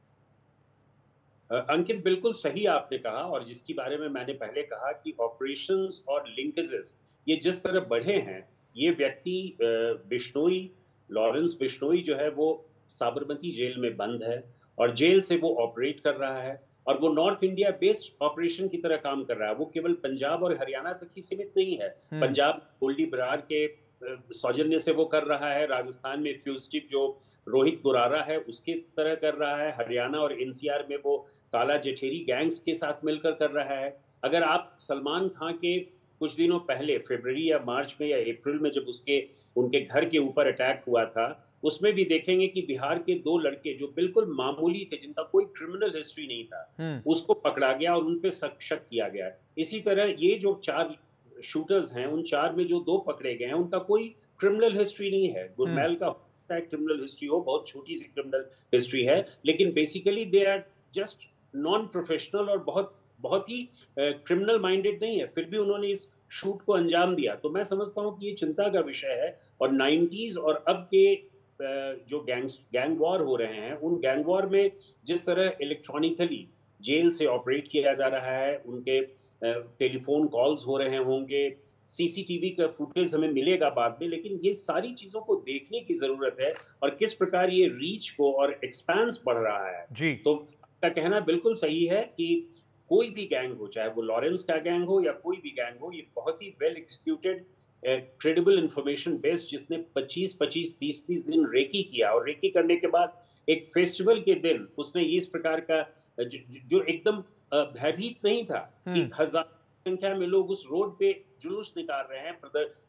अंकित, बिल्कुल सही आपने कहा, और जिसके बारे में मैंने पहले कहा कि ऑपरेशंस और लिंकेजेस ये जिस तरह बढ़े हैं, ये व्यक्ति बिश्नोई, लॉरेंस बिश्नोई जो है वो साबरमती जेल में बंद है, और जेल से वो ऑपरेट कर रहा है, और वो नॉर्थ इंडिया बेस्ड ऑपरेशन की तरह काम कर रहा है। वो केवल पंजाब और हरियाणा तक ही सीमित नहीं है। पंजाब गोल्डी बरार के सौजन्य से वो कर रहा है, राजस्थान में फ्यूस्टिव जो रोहित गुरारा है उसके तरह कर रहा है, हरियाणा और एनसीआर में वो काला जठेरी गैंग्स के साथ मिलकर कर रहा है। अगर आप सलमान खान के कुछ दिनों पहले फरवरी या मार्च में या अप्रैल में जब उसके उनके घर के ऊपर अटैक हुआ था, उसमें भी देखेंगे कि बिहार के दो लड़के जो बिल्कुल मामूली थे, जिनका कोई क्रिमिनल हिस्ट्री नहीं था, उसको पकड़ा गया और उन पे शक किया गया। इसी तरह ये जो चार शूटर्स हैं, उन चार में जो दो पकड़े गए हैं, उनका कोई क्रिमिनल हिस्ट्री नहीं है। गुरमैल का क्रिमिनल हिस्ट्री हो, बहुत छोटी सी क्रिमिनल हिस्ट्री है, लेकिन basically they are just non professional और बहुत बहुत ही क्रिमिनल माइंडेड नहीं है, फिर भी उन्होंने इस शूट को अंजाम दिया। तो मैं समझता हूँ कि ये चिंता का विषय है, और नाइन्टीज और अब के जो गैंग्स गैंग वॉर हो रहे हैं, उन गैंग वॉर में जिस तरह इलेक्ट्रॉनिकली जेल से ऑपरेट किया जा रहा है, उनके टेलीफोन कॉल्स हो रहे होंगे, सीसीटीवी का फुटेज हमें मिलेगा बाद में, लेकिन ये सारी चीजों को देखने की जरूरत है, और किस प्रकार ये रीच को और एक्सपेंस बढ़ रहा है जी। तो का कहना बिल्कुल सही है कि कोई भी गैंग हो, चाहे वो लॉरेंस का गैंग हो या कोई भी गैंग हो, ये बहुत ही well executed credible information based, जिसने पच्चीस पच्चीस तीस तीस दिन रेकी किया, और रेकी करने के बाद एक फेस्टिवल के दिन उसने इस प्रकार का जो, जो एकदम भयभीत नहीं था कि हजार संख्या में लोग उस रोड पे जुलूस निकाल रहे हैं,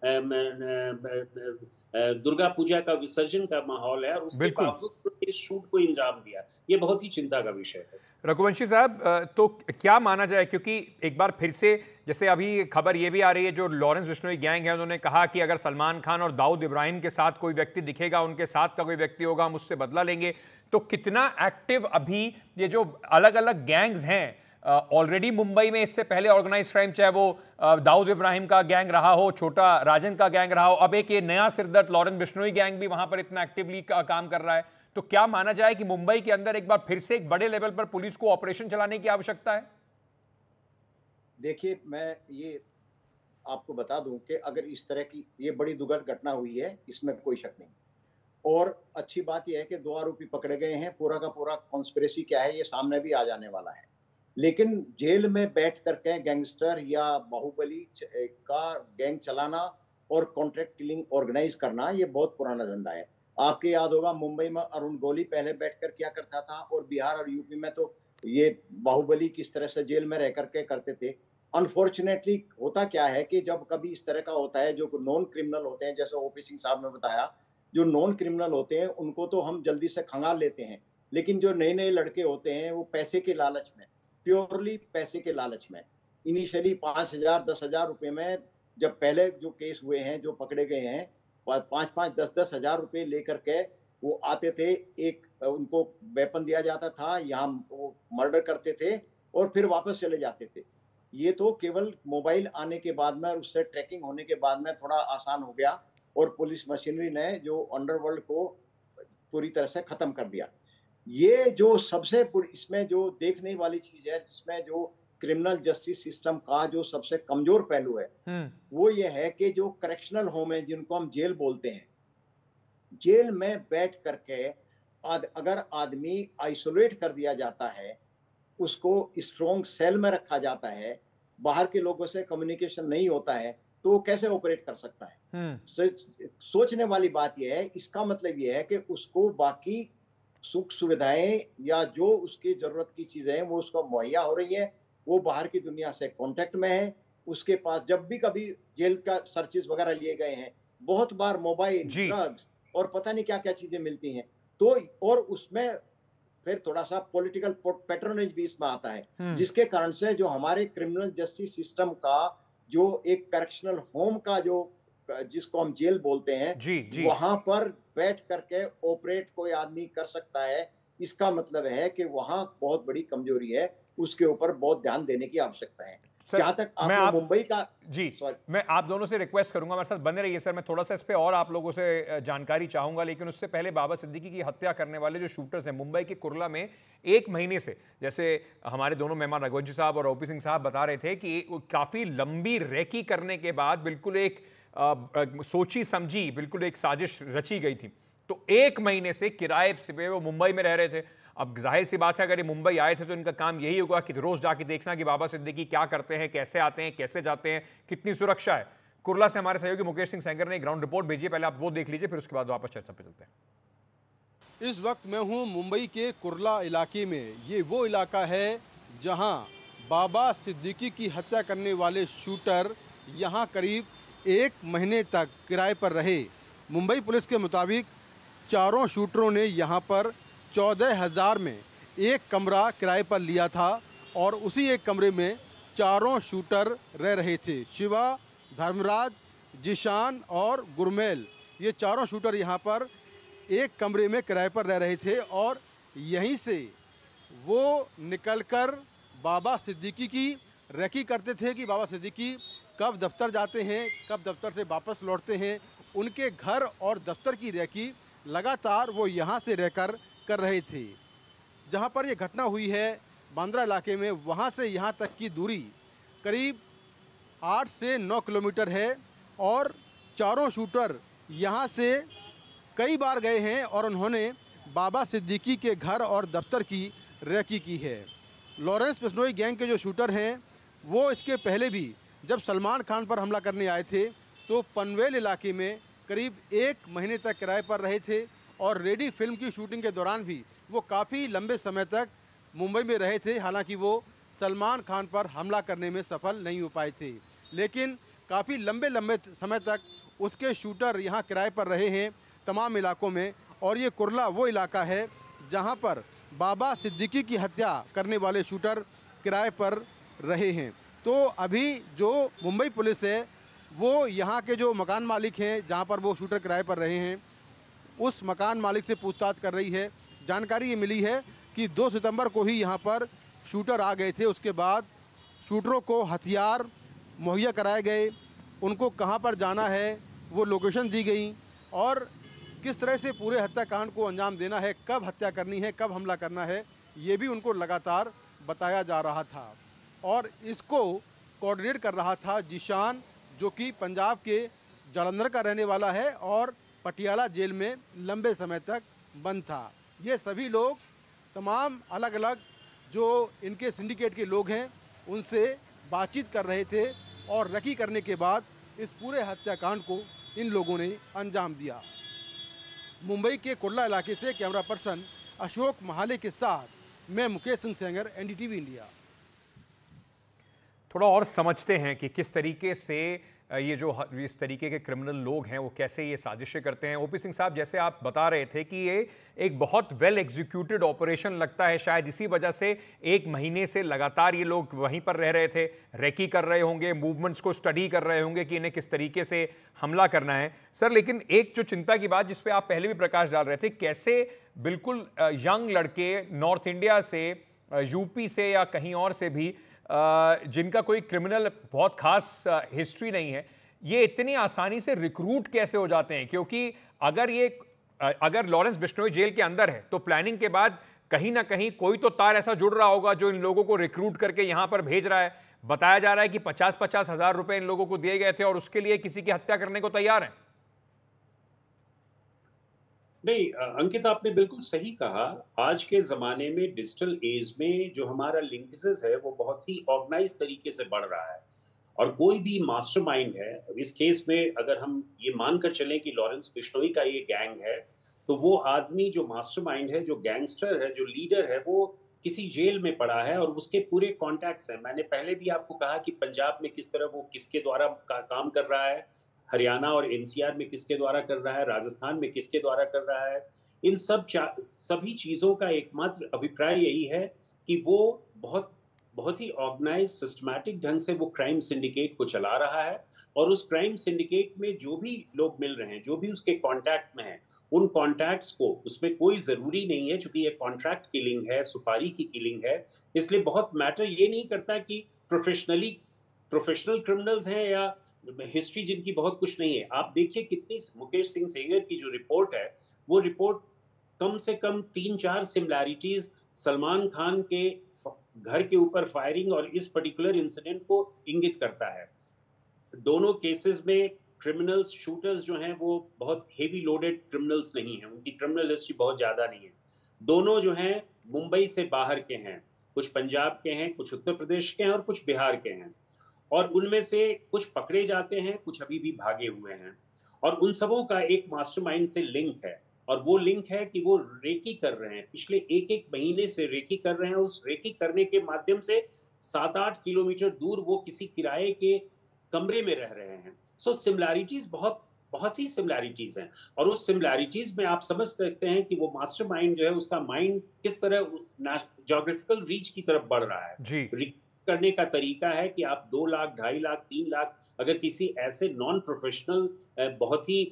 दुर्गा पूजा का विसर्जन का माहौल है, और उसके बावजूद इस शूट को अंजाम दिया, ये बहुत ही चिंता का विषय है। रघुवंशी साहब, तो क्या माना जाए, क्योंकि एक बार फिर से जैसे अभी खबर ये भी आ रही है, जो लॉरेंस बिश्नोई गैंग है उन्होंने कहा कि अगर सलमान खान और दाऊद इब्राहिम के साथ कोई व्यक्ति दिखेगा, उनके साथ का कोई व्यक्ति होगा, हम उससे बदला लेंगे। तो कितना एक्टिव अभी ये जो अलग अलग गैंग्स हैं, ऑलरेडी uh, मुंबई में इससे पहले ऑर्गेनाइज क्राइम, चाहे वो uh, दाऊद इब्राहिम का गैंग रहा हो, छोटा राजन का गैंग रहा हो, अब एक ये नया सिरदर्द लॉरेंस बिश्नोई गैंग भी वहां पर इतना एक्टिवली का, काम कर रहा है। तो क्या माना जाए कि मुंबई के अंदर एक बार फिर से एक बड़े लेवल पर पुलिस को ऑपरेशन चलाने की आवश्यकता है? देखिए, मैं ये आपको बता दूं कि अगर इस तरह की ये बड़ी दुखद घटना हुई है, इसमें कोई शक नहीं, और अच्छी बात यह है कि दो आरोपी पकड़े गए हैं। पूरा का पूरा कॉन्स्पिरेसी क्या है ये सामने भी आ जाने वाला है, लेकिन जेल में बैठ करके गैंगस्टर या बाहुबली का गैंग चलाना और कॉन्ट्रैक्ट किलिंग ऑर्गेनाइज करना, ये बहुत पुराना धंधा है। आपके याद होगा मुंबई में अरुण गोली पहले बैठकर क्या करता था, और बिहार और यूपी में तो ये बाहुबली किस तरह से जेल में रह करके करते थे। अनफॉर्चुनेटली होता क्या है कि जब कभी इस तरह का होता है, जो नॉन क्रिमिनल होते हैं, जैसे ओपी सिंह साहब ने बताया, जो नॉन क्रिमिनल होते हैं उनको तो हम जल्दी से खंगाल लेते हैं, लेकिन जो नए नए लड़के होते हैं वो पैसे के लालच में, प्योरली पैसे के लालच में, इनिशियली पाँच हजार दस हजार रुपये में, जब पहले जो केस हुए हैं, जो पकड़े गए हैं, पाँच पाँच दस दस हजार रुपये लेकर के वो आते थे, एक उनको वेपन दिया जाता था, यहाँ वो मर्डर करते थे और फिर वापस चले जाते थे। ये तो केवल मोबाइल आने के बाद में, उससे ट्रैकिंग होने के बाद में थोड़ा आसान हो गया, और पुलिस मशीनरी ने जो अंडरवर्ल्ड को पूरी तरह से खत्म कर दिया। ये जो सबसे इसमें जो देखने वाली चीज है, जिसमें जो क्रिमिनल जस्टिस सिस्टम का जो सबसे कमजोर पहलू है, वो ये है कि जो करेक्शनल होम है, जिनको हम जेल बोलते हैं, जेल में बैठ करके आद, अगर आदमी आइसोलेट कर दिया जाता है, उसको स्ट्रॉन्ग सेल में रखा जाता है, बाहर के लोगों से कम्युनिकेशन नहीं होता है, तो वो कैसे ऑपरेट कर सकता है? सोच, सोचने वाली बात यह है, इसका मतलब यह है कि उसको बाकी सुख सुविधाएं या जो उसकी जरूरत की चीजें हैं वो उसको मुहैया हो रही है, वो बाहर की दुनिया से कांटेक्ट में है, उसके पास जब भी कभी जेल का सर्चेस वगैरह लिए गए हैं, बहुत बार मोबाइल, ड्रग्स और पता नहीं क्या क्या चीजें मिलती हैं। तो और उसमें फिर थोड़ा सा पॉलिटिकल पैट्रोनेज भी इसमें आता है, जिसके कारण से जो हमारे क्रिमिनल जस्टिस सिस्टम का जो एक करेक्शनल होम का जो जिसको हम जेल बोलते हैं, जी, जी। वहां पर बैठ करके ऑपरेट कोई आदमी कर सकता है, इसका मतलब है कि वहां बहुत बड़ी कमजोरी है, उसके ऊपर बहुत ध्यान देने की आवश्यकता है। जहां तक आपने आप, मुंबई का जी मैं आप दोनों से रिक्वेस्ट करूंगा हमारे साथ बने रहिए सर। मैं थोड़ा सा इस पे और आप लोगों से जानकारी चाहूंगा, लेकिन उससे पहले बाबा सिद्दीकी की हत्या करने वाले जो शूटर्स हैं मुंबई के कुर्ला में, एक महीने से, जैसे हमारे दोनों मेहमान रघुवंशी साहब और ओपी सिंह साहब बता रहे थे कि काफी लंबी रेकी करने के बाद बिल्कुल एक आ, आ, सोची समझी बिल्कुल एक साजिश रची गई थी। तो एक महीने से किराए से वो मुंबई में रह रहे थे। अब जाहिर सी बात है अगर ये मुंबई आए थे तो इनका काम यही होगा कि रोज जाके देखना कि बाबा सिद्दीकी क्या करते हैं, कैसे आते हैं, कैसे जाते हैं, कितनी सुरक्षा है। कुर्ला से हमारे सहयोगी मुकेश सिंह सेंगर ने ग्राउंड रिपोर्ट भेजी है, पहले आप वो देख लीजिए, फिर उसके बाद वापस चर्चा पे चलते हैं। इस वक्त मैं हूं मुंबई के कुर्ला इलाके में। ये वो इलाका है जहां बाबा सिद्दीकी की हत्या करने वाले शूटर यहां करीब एक महीने तक किराए पर रहे। मुंबई पुलिस के मुताबिक चारों शूटरों ने यहां पर चौदह हज़ार में एक कमरा किराए पर लिया था और उसी एक कमरे में चारों शूटर रह रहे थे। शिवा, धर्मराज, जिशान और गुरमेल, ये चारों शूटर यहाँ पर एक कमरे में किराए पर रह रहे थे और यहीं से वो निकलकर बाबा सिद्दीकी की रेकी करते थे कि बाबा सिद्दीकी कब दफ्तर जाते हैं, कब दफ्तर से वापस लौटते हैं। उनके घर और दफ्तर की रेकी लगातार वो यहाँ से रहकर कर रहे थे। जहाँ पर ये घटना हुई है बांद्रा इलाके में, वहाँ से यहाँ तक की दूरी करीब आठ से नौ किलोमीटर है और चारों शूटर यहाँ से कई बार गए हैं और उन्होंने बाबा सिद्दीकी के घर और दफ्तर की रेकी की है। लॉरेंस बिश्नोई गैंग के जो शूटर हैं वो इसके पहले भी जब सलमान खान पर हमला करने आए थे तो पनवेल इलाके में करीब एक महीने तक किराए पर रहे थे और रेडी फिल्म की शूटिंग के दौरान भी वो काफ़ी लंबे समय तक मुंबई में रहे थे। हालांकि वो सलमान खान पर हमला करने में सफल नहीं हो पाए थे, लेकिन काफ़ी लंबे लंबे समय तक उसके शूटर यहाँ किराए पर रहे हैं तमाम इलाकों में। और ये कुर्ला वो इलाका है जहाँ पर बाबा सिद्दीकी की हत्या करने वाले शूटर किराए पर रहे हैं। तो अभी जो मुंबई पुलिस है वो यहाँ के जो मकान मालिक हैं जहाँ पर वो शूटर किराए पर रहे हैं उस मकान मालिक से पूछताछ कर रही है। जानकारी ये मिली है कि दो सितंबर को ही यहाँ पर शूटर आ गए थे। उसके बाद शूटरों को हथियार मुहैया कराए गए, उनको कहाँ पर जाना है वो लोकेशन दी गई और किस तरह से पूरे हत्याकांड को अंजाम देना है, कब हत्या करनी है, कब हमला करना है, ये भी उनको लगातार बताया जा रहा था। और इसको कोऑर्डिनेट कर रहा था जिशान, जो कि पंजाब के जालंधर का रहने वाला है और पटियाला जेल में लंबे समय तक बंद था। ये सभी लोग तमाम अलग अलग जो इनके सिंडिकेट के लोग हैं उनसे बातचीत कर रहे थे और रेकी करने के बाद इस पूरे हत्याकांड को इन लोगों ने अंजाम दिया। मुंबई के कुर्ला इलाके से कैमरा पर्सन अशोक महाले के साथ मैं मुकेश सिंह सेंगर, एनडीटीवी इंडिया। थोड़ा और समझते हैं कि किस तरीके से ये जो इस तरीके के क्रिमिनल लोग हैं वो कैसे ये साजिशें करते हैं। ओपी सिंह साहब, जैसे आप बता रहे थे कि ये एक बहुत वेल एग्जीक्यूटेड ऑपरेशन लगता है, शायद इसी वजह से एक महीने से लगातार ये लोग वहीं पर रह रहे थे, रेकी कर रहे होंगे, मूवमेंट्स को स्टडी कर रहे होंगे कि इन्हें किस तरीके से हमला करना है। सर, लेकिन एक जो चिंता की बात जिस पे आप पहले भी प्रकाश डाल रहे थे, कैसे बिल्कुल यंग लड़के नॉर्थ इंडिया से, यूपी से या कहीं और से भी, जिनका कोई क्रिमिनल बहुत खास हिस्ट्री नहीं है, ये इतनी आसानी से रिक्रूट कैसे हो जाते हैं? क्योंकि अगर ये अगर लॉरेंस बिश्नोई जेल के अंदर है तो प्लानिंग के बाद कहीं ना कहीं कोई तो तार ऐसा जुड़ रहा होगा जो इन लोगों को रिक्रूट करके यहां पर भेज रहा है। बताया जा रहा है कि पचास पचास हजार रुपए इन लोगों को दिए गए थे और उसके लिए किसी की हत्या करने को तैयार हैं। नहीं अंकित, आपने बिल्कुल सही कहा। आज के ज़माने में डिजिटल एज में जो हमारा लिंकेजेस है वो बहुत ही ऑर्गेनाइज तरीके से बढ़ रहा है और कोई भी मास्टरमाइंड है। इस केस में अगर हम ये मानकर चलें कि लॉरेंस बिश्नोई का ये गैंग है, तो वो आदमी जो मास्टरमाइंड है, जो गैंगस्टर है, जो लीडर है, वो किसी जेल में पड़ा है और उसके पूरे कॉन्टैक्ट्स हैं। मैंने पहले भी आपको कहा कि पंजाब में किस तरह वो किसके द्वारा का, काम कर रहा है, हरियाणा और एनसीआर में किसके द्वारा कर रहा है, राजस्थान में किसके द्वारा कर रहा है। इन सब सभी चीज़ों का एकमात्र अभिप्राय यही है कि वो बहुत बहुत ही ऑर्गेनाइज सिस्टमैटिक ढंग से वो क्राइम सिंडिकेट को चला रहा है और उस क्राइम सिंडिकेट में जो भी लोग मिल रहे हैं, जो भी उसके कॉन्टैक्ट में हैं, उन कॉन्टैक्ट्स को, उसमें कोई ज़रूरी नहीं है, चूंकि ये कॉन्ट्रैक्ट किलिंग है, सुपारी की किलिंग है, इसलिए बहुत मैटर ये नहीं करता कि प्रोफेशनली प्रोफेशनल क्रिमिनल्स हैं या हिस्ट्री जिनकी बहुत कुछ नहीं है। आप देखिए कितनी मुकेश सिंह सेंगर की जो रिपोर्ट है, वो रिपोर्ट कम से कम तीन चार सिमिलैरिटीज सलमान खान के घर के ऊपर फायरिंग और इस पर्टिकुलर इंसिडेंट को इंगित करता है। दोनों केसेस में क्रिमिनल्स, शूटर्स जो हैं वो बहुत हेवी लोडेड क्रिमिनल्स नहीं हैं, उनकी क्रिमिनल हिस्ट्री बहुत ज़्यादा नहीं है। दोनों जो हैं मुंबई से बाहर के हैं, कुछ पंजाब के हैं, कुछ उत्तर प्रदेश के हैं और कुछ बिहार के हैं, और उनमें से कुछ पकड़े जाते हैं, कुछ अभी भी भागे हुए हैं, और उन सबों का एक मास्टरमाइंड से लिंक है, और वो लिंक है कि वो रेकी कर रहे हैं, पिछले एक एक महीने से रेकी कर रहे हैं। उस रेकी करने के माध्यम से सात आठ किलोमीटर दूर वो किसी किराए के कमरे में रह रहे हैं। सो सिमिलैरिटीज बहुत बहुत ही सिमिलैरिटीज हैं, और उस सिमिलैरिटीज में आप समझ सकते हैं कि वो मास्टरमाइंड जो है, उसका माइंड किस तरह ज्योग्राफिकल रीच की तरफ बढ़ रहा है। जी करने का तरीका है कि आप दो लाख ढाई लाख तीन लाख अगर किसी ऐसे नॉन प्रोफेशनल, बहुत ही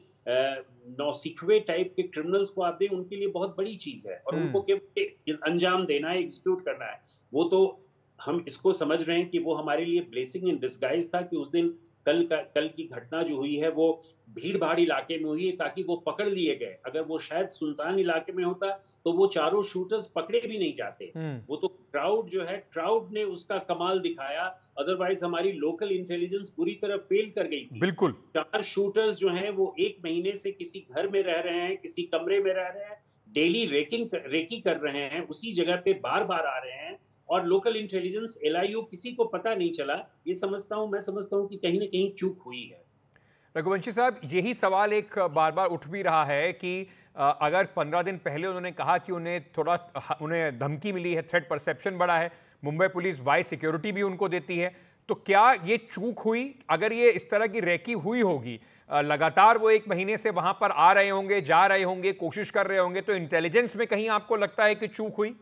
नौसिखवे टाइप के क्रिमिनल्स को आप दें, उनके लिए बहुत बड़ी चीज है, और उनको केवल अंजाम देना है, एग्जीक्यूट करना है। वो तो हम इसको समझ रहे हैं कि वो हमारे लिए ब्लेसिंग इन डिस्गाइज था कि उस दिन कल का कल की घटना जो हुई है वो भीड़ भाड़ इलाके में हुई है ताकि वो पकड़ लिए गए। अगर वो शायद सुनसान इलाके में होता तो वो चारों शूटर्स पकड़े भी नहीं जाते। वो तो क्राउड जो है, क्राउड ने उसका कमाल दिखाया, अदरवाइज हमारी लोकल इंटेलिजेंस पूरी तरह फेल कर गई थी। बिल्कुल। चार शूटर्स जो हैं वो एक महीने से किसी घर में रह रहे हैं, किसी कमरे में रह रहे हैं, डेली रेकिंग रेकी कर रहे हैं, उसी जगह पे बार बार आ रहे हैं, और लोकल इंटेलिजेंस, एलआईयू, किसी को पता नहीं चला। ये समझता हूं मैं समझता हूं कि कहीं ना कहीं चूक हुई है। रघुवंशी साहब, यही सवाल एक बार बार उठ भी रहा है कि अगर पंद्रह दिन पहले उन्होंने कहा कि उन्हें थोड़ा उन्हें धमकी मिली है, थ्रेट परसेप्शन बढ़ा है, मुंबई पुलिस वाई सिक्योरिटी भी उनको देती है, तो क्या ये चूक हुई? अगर ये इस तरह की रेकी हुई होगी, लगातार वो एक महीने से वहां पर आ रहे होंगे, जा रहे होंगे, कोशिश कर रहे होंगे, तो इंटेलिजेंस में कहीं आपको लगता है कि चूक हुई?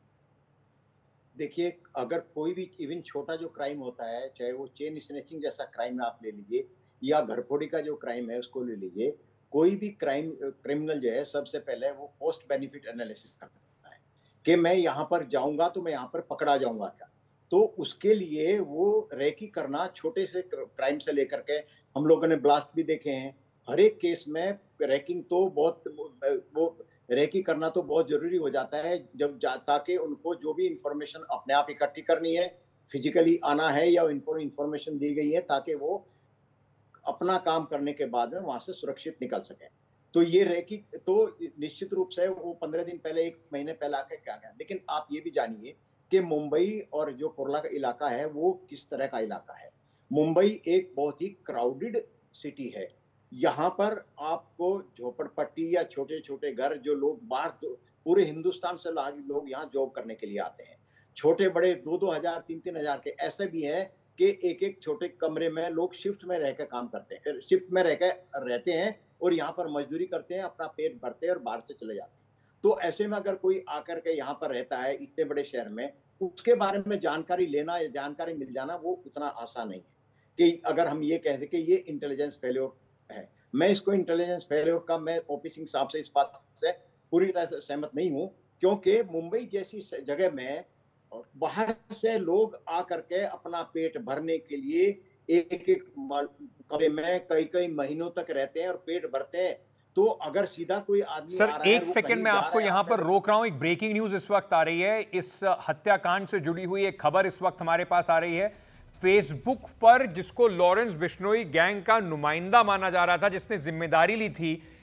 देखिए, अगर कोई भी इवन छोटा जो क्राइम होता है, चाहे वो चेन स्नैचिंग जैसा क्राइम आप ले लीजिए या घरफोड़ी का जो क्राइम है उसको ले लीजिए, कोई भी क्राइम क्रिमिनल जो है सबसे पहले वो पोस्ट बेनिफिट एनालिसिस करता है कि मैं यहाँ पर जाऊंगा तो मैं यहाँ पर पकड़ा जाऊंगा क्या। तो उसके लिए वो रेकी करना, छोटे से क्राइम से लेकर के, हम लोगों ने ब्लास्ट भी देखे हैं, हर एक केस में रैकिंग तो बहुत वो रेकी करना तो बहुत जरूरी हो जाता है, जब ताकि उनको जो भी इंफॉर्मेशन अपने आप इकट्ठी करनी है, फिजिकली आना है या उनको इंफॉर्मेशन दी गई है ताकि वो अपना काम करने के बाद में वहां से सुरक्षित निकल सके। तो ये रेकी तो निश्चित रूप से वो पंद्रह दिन पहले, एक महीने पहले आके क्या गया। लेकिन आप ये भी जानिए कि मुंबई और जो कुर्ला का इलाका है वो किस तरह का इलाका है। मुंबई एक बहुत ही क्राउडेड सिटी है। यहाँ पर आपको झोपड़पट्टी या छोटे छोटे घर, जो लोग बाहर पूरे हिंदुस्तान से लोग यहाँ जॉब करने के लिए आते हैं, छोटे बड़े दो दो हजार तीन तीन हजार के ऐसे भी हैं कि एक एक छोटे कमरे में लोग शिफ्ट में रहकर काम करते हैं, शिफ्ट में रहकर रहते हैं और यहाँ पर मजदूरी करते हैं, अपना पेट भरते हैं और बाहर से चले जाते हैं। तो ऐसे में अगर कोई आकर के यहाँ पर रहता है इतने बड़े शहर में, उसके बारे में जानकारी लेना या जानकारी मिल जाना वो उतना आसान नहीं है कि अगर हम ये कह दें कि ये इंटेलिजेंस फेल्योर है। मैं इसको इंटेलिजेंस फेल्योर का, मैं ओपी सिंह साहब से इस बात से पूरी तरह से सहमत नहीं हूँ, क्योंकि मुंबई जैसी जगह में बाहर से लोग आकर के अपना पेट भरने के लिए एक एक कमरे में कई कई महीनों तक रहते हैं और पेट भरते हैं। तो अगर सीधा कोई आदमी सर, आ रहा एक सेकंड में आपको यहां पर रोक रहा हूं। एक ब्रेकिंग न्यूज इस वक्त आ रही है, इस हत्याकांड से जुड़ी हुई एक खबर इस वक्त हमारे पास आ रही है। फेसबुक पर जिसको लॉरेंस बिश्नोई गैंग का नुमाइंदा माना जा रहा था, जिसने जिम्मेदारी ली थी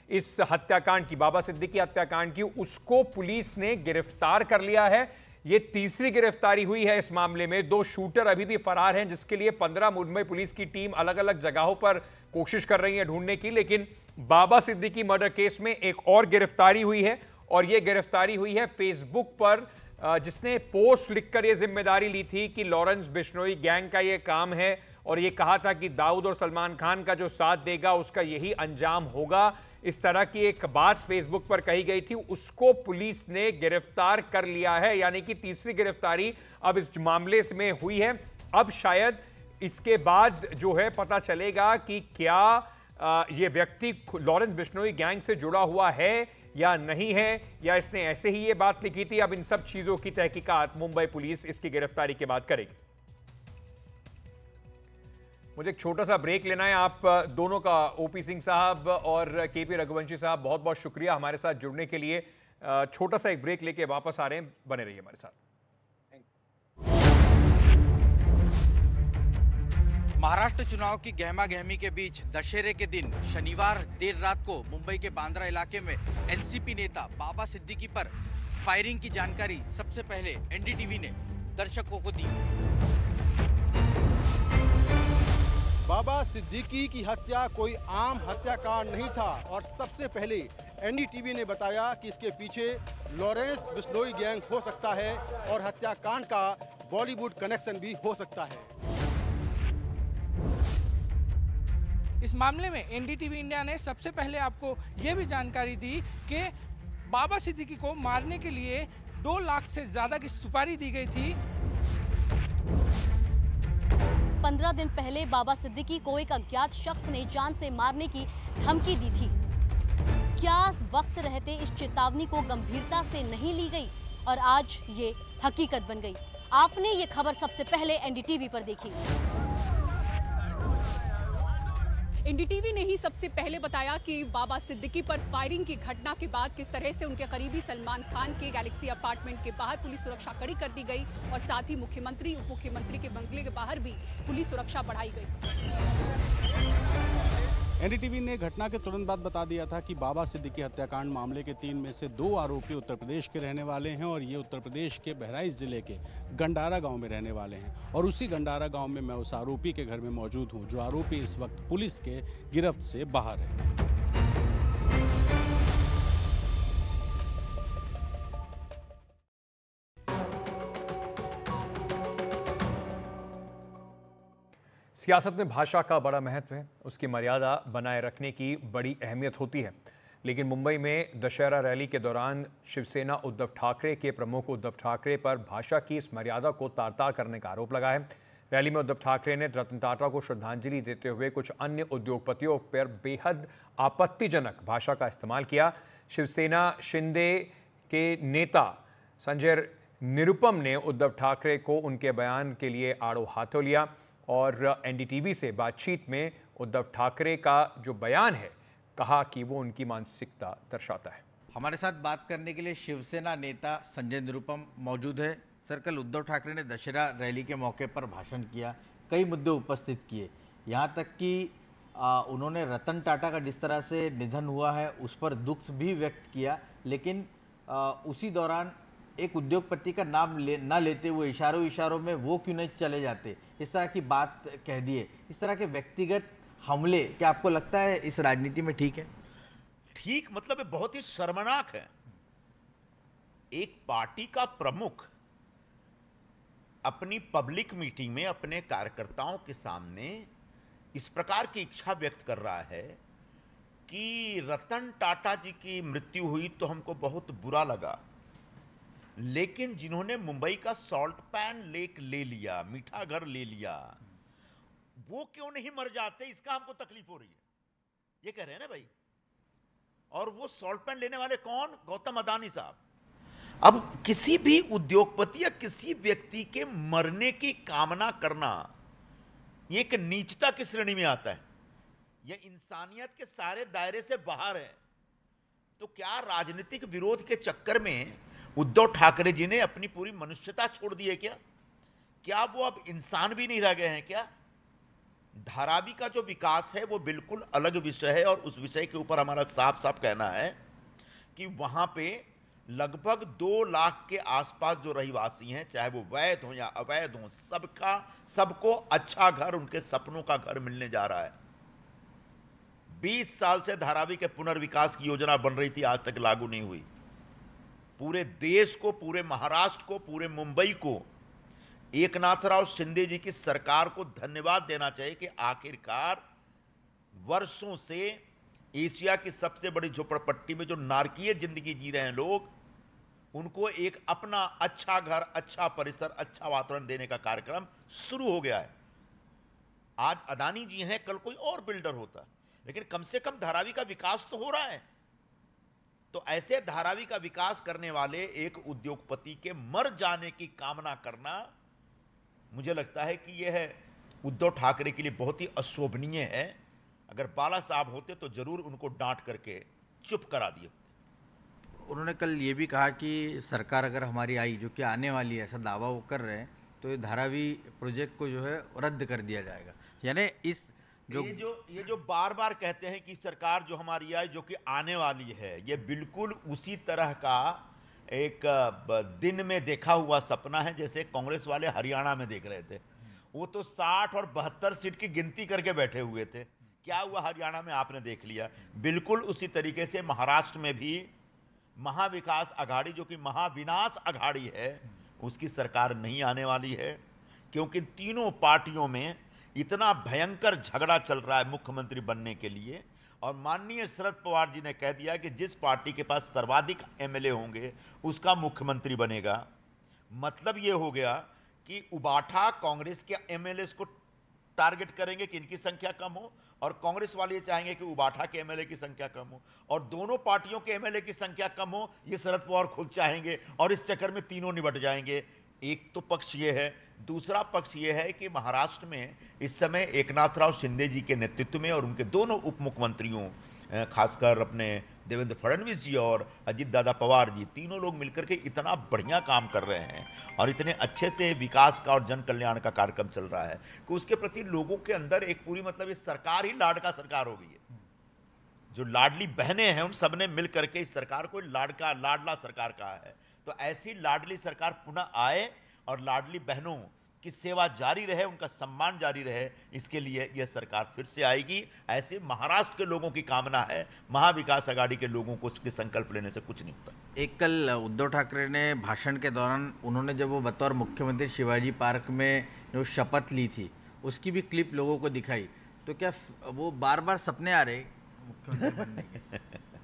इस हत्याकांड की, बाबा सिद्दीकी हत्याकांड की, उसको पुलिस ने गिरफ्तार कर लिया है। ये तीसरी गिरफ्तारी हुई है इस मामले में। दो शूटर अभी भी फरार हैं, जिसके लिए पंद्रह मुंबई पुलिस की टीम अलग अलग जगहों पर कोशिश कर रही है ढूंढने की। लेकिन बाबा सिद्दीकी मर्डर केस में एक और गिरफ्तारी हुई है, और यह गिरफ्तारी हुई है फेसबुक पर, जिसने पोस्ट लिखकर यह जिम्मेदारी ली थी कि लॉरेंस बिश्नोई गैंग का यह काम है, और यह कहा था कि दाऊद और सलमान खान का जो साथ देगा उसका यही अंजाम होगा। इस तरह की एक बात फेसबुक पर कही गई थी, उसको पुलिस ने गिरफ्तार कर लिया है। यानी कि तीसरी गिरफ्तारी अब इस मामले में हुई है। अब शायद इसके बाद जो है पता चलेगा कि क्या आ, ये व्यक्ति लॉरेंस बिश्नोई गैंग से जुड़ा हुआ है या नहीं है, या इसने ऐसे ही ये बात लिखी थी। अब इन सब चीजों की तहकीकात मुंबई पुलिस इसकी गिरफ्तारी के बाद करेगी। मुझे एक छोटा सा ब्रेक लेना है। आप दोनों का, ओपी सिंह साहब और केपी रघुवंशी साहब, बहुत बहुत शुक्रिया हमारे साथ जुड़ने के लिए। छोटा सा एक ब्रेक लेके वापस आ रहे हैं, बने रहिए हमारे साथ। महाराष्ट्र चुनाव की गहमा गहमी के बीच दशहरे के दिन शनिवार देर रात को मुंबई के बांद्रा इलाके में एनसीपी नेता बाबा सिद्दीकी पर फायरिंग की जानकारी सबसे पहले एनडीटीवी ने दर्शकों को दी। बाबा सिद्दीकी की हत्या कोई आम हत्याकांड नहीं था, और सबसे पहले एनडीटीवी ने बताया कि इसके पीछे लॉरेंस बिश्नोई गैंग हो सकता है, और हत्याकांड का बॉलीवुड कनेक्शन भी हो सकता है। इस मामले में एनडीटीवी इंडिया ने सबसे पहले आपको ये भी जानकारी दी कि बाबा सिद्दीकी को मारने के लिए दो लाख से ज्यादा की सुपारी दी गई थी। पंद्रह दिन पहले बाबा सिद्दीकी को एक अज्ञात शख्स ने जान से मारने की धमकी दी थी। क्या वक्त रहते इस चेतावनी को गंभीरता से नहीं ली गई, और आज ये हकीकत बन गई। आपने ये खबर सबसे पहले एनडीटीवी पर देखी। एनडीटीवी ने ही सबसे पहले बताया कि बाबा सिद्दीकी पर फायरिंग की घटना के बाद किस तरह से उनके करीबी सलमान खान के गैलेक्सी अपार्टमेंट के बाहर पुलिस सुरक्षा कड़ी कर दी गई, और साथ ही मुख्यमंत्री उप मुख्यमंत्री के बंगले के बाहर भी पुलिस सुरक्षा बढ़ाई गई। एनडीटीवी ने घटना के तुरंत बाद बता दिया था कि बाबा सिद्दीकी हत्याकांड मामले के तीन में से दो आरोपी उत्तर प्रदेश के रहने वाले हैं, और ये उत्तर प्रदेश के बहराइच जिले के गंडारा गांव में रहने वाले हैं। और उसी गंडारा गांव में मैं उस आरोपी के घर में मौजूद हूं, जो आरोपी इस वक्त पुलिस के गिरफ्त से बाहर है। सियासत में भाषा का बड़ा महत्व है, उसकी मर्यादा बनाए रखने की बड़ी अहमियत होती है। लेकिन मुंबई में दशहरा रैली के दौरान शिवसेना उद्धव ठाकरे के प्रमुख उद्धव ठाकरे पर भाषा की इस मर्यादा को तार तार करने का आरोप लगा है। रैली में उद्धव ठाकरे ने रतन टाटा को श्रद्धांजलि देते हुए कुछ अन्य उद्योगपतियों पर बेहद आपत्तिजनक भाषा का इस्तेमाल किया। शिवसेना शिंदे के नेता संजय निरुपम ने उद्धव ठाकरे को उनके बयान के लिए आड़ो हाथों लिया, और एनडीटीवी से बातचीत में उद्धव ठाकरे का जो बयान है, कहा कि वो उनकी मानसिकता दर्शाता है। हमारे साथ बात करने के लिए शिवसेना नेता संजय निरुपम मौजूद है। सर, कल उद्धव ठाकरे ने दशहरा रैली के मौके पर भाषण किया, कई मुद्दे उपस्थित किए, यहाँ तक कि आ, उन्होंने रतन टाटा का जिस तरह से निधन हुआ है उस पर दुख भी व्यक्त किया। लेकिन आ, उसी दौरान एक उद्योगपति का नाम ले ना लेते हुए इशारों इशारों में वो क्यों नहीं चले जाते, इस तरह की बात कह दिए। इस तरह के व्यक्तिगत हमले क्या आपको लगता है इस राजनीति में ठीक है? ठीक मतलब है, बहुत ही शर्मनाक है। एक पार्टी का प्रमुख अपनी पब्लिक मीटिंग में अपने कार्यकर्ताओं के सामने इस प्रकार की इच्छा व्यक्त कर रहा है कि रतन टाटा जी की मृत्यु हुई तो हमको बहुत बुरा लगा, लेकिन जिन्होंने मुंबई का सॉल्ट पैन लेक ले लिया, मीठा घर ले लिया, वो क्यों नहीं मर जाते, इसका हमको तकलीफ हो रही है, ये कह रहे हैं ना भाई। और वो सॉल्ट पैन लेने वाले कौन? गौतम अदानी साहब। अब किसी भी उद्योगपति या किसी व्यक्ति के मरने की कामना करना ये एक नीचता की श्रेणी में आता है, यह इंसानियत के सारे दायरे से बाहर है। तो क्या राजनीतिक विरोध के चक्कर में उद्धव ठाकरे जी ने अपनी पूरी मनुष्यता छोड़ दी है क्या? क्या वो अब इंसान भी नहीं रह गए हैं क्या? धारावी का जो विकास है वो बिल्कुल अलग विषय है और उस विषय के ऊपर हमारा साफ साफ कहना है कि वहाँ पे लगभग दो लाख के आसपास जो रहिवासी हैं, चाहे वो वैध हो या अवैध हो, सबका सबको अच्छा घर, उनके सपनों का घर मिलने जा रहा है। बीस साल से धारावी के पुनर्विकास की योजना बन रही थी, आज तक लागू नहीं हुई। पूरे देश को, पूरे महाराष्ट्र को, पूरे मुंबई को एकनाथराव शिंदे जी की सरकार को धन्यवाद देना चाहिए कि आखिरकार वर्षों से एशिया की सबसे बड़ी झोपड़पट्टी में जो नारकीय जिंदगी जी रहे हैं लोग, उनको एक अपना अच्छा घर, अच्छा परिसर, अच्छा वातावरण देने का कार्यक्रम शुरू हो गया है। आज अदानी जी हैं, कल कोई और बिल्डर होता, लेकिन कम से कम धारावी का विकास तो हो रहा है। तो ऐसे धारावी का विकास करने वाले एक उद्योगपति के मर जाने की कामना करना, मुझे लगता है कि यह उद्धव ठाकरे के लिए बहुत ही अशोभनीय है। अगर बाला साहब होते तो जरूर उनको डांट करके चुप करा दिए। उन्होंने कल ये भी कहा कि सरकार अगर हमारी आई, जो कि आने वाली है, ऐसा दावा वो कर रहे हैं, तो ये धारावी प्रोजेक्ट को जो है रद्द कर दिया जाएगा। यानी इस जो ये जो ये जो बार बार कहते हैं कि सरकार जो हमारी आई, जो कि आने वाली है, ये बिल्कुल उसी तरह का एक दिन में देखा हुआ सपना है जैसे कांग्रेस वाले हरियाणा में देख रहे थे। वो तो साठ और बहत्तर सीट की गिनती करके बैठे हुए थे। क्या हुआ हरियाणा में आपने देख लिया। बिल्कुल उसी तरीके से महाराष्ट्र में भी महाविकास अघाड़ी, जो कि महाविनाश अघाड़ी है, उसकी सरकार नहीं आने वाली है, क्योंकि तीनों पार्टियों में इतना भयंकर झगड़ा चल रहा है मुख्यमंत्री बनने के लिए। और माननीय शरद पवार जी ने कह दिया कि जिस पार्टी के पास सर्वाधिक एमएलए होंगे उसका मुख्यमंत्री बनेगा। मतलब ये हो गया कि उबाठा कांग्रेस के एमएलए को टारगेट करेंगे कि इनकी संख्या कम हो, और कांग्रेस वाले चाहेंगे कि उबाठा के एमएलए की संख्या कम हो, और दोनों पार्टियों के एमएलए की संख्या कम हो, ये शरद पवार खुद चाहेंगे, और इस चक्कर में तीनों निबट जाएंगे। एक तो पक्ष ये है। दूसरा पक्ष ये है कि महाराष्ट्र में इस समय एकनाथराव शिंदे जी के नेतृत्व में और उनके दोनों उप मुख्यमंत्रियों, खासकर अपने देवेंद्र फडणवीस जी और अजित दादा पवार जी, तीनों लोग मिलकर के इतना बढ़िया काम कर रहे हैं और इतने अच्छे से विकास का और जन कल्याण का कार्यक्रम चल रहा है कि उसके प्रति लोगों के अंदर एक पूरी, मतलब ये सरकार ही लाडका सरकार हो गई है। जो लाडली बहनें हैं उन सब ने मिल करके इस सरकार को लाडका लाडला सरकार कहा है। तो ऐसी लाडली सरकार पुनः आए और लाडली बहनों की सेवा जारी रहे, उनका सम्मान जारी रहे, इसके लिए यह सरकार फिर से आएगी। ऐसे महाराष्ट्र के लोगों की कामना है। महाविकास अघाड़ी के लोगों को उसके संकल्प लेने से कुछ नहीं होता। एक कल उद्धव ठाकरे ने भाषण के दौरान, उन्होंने जब वो बतौर मुख्यमंत्री शिवाजी पार्क में जो शपथ ली थी, उसकी भी क्लिप लोगों को दिखाई। तो क्या वो बार बार सपने आ रहे मुख्यमंत्री बनने के?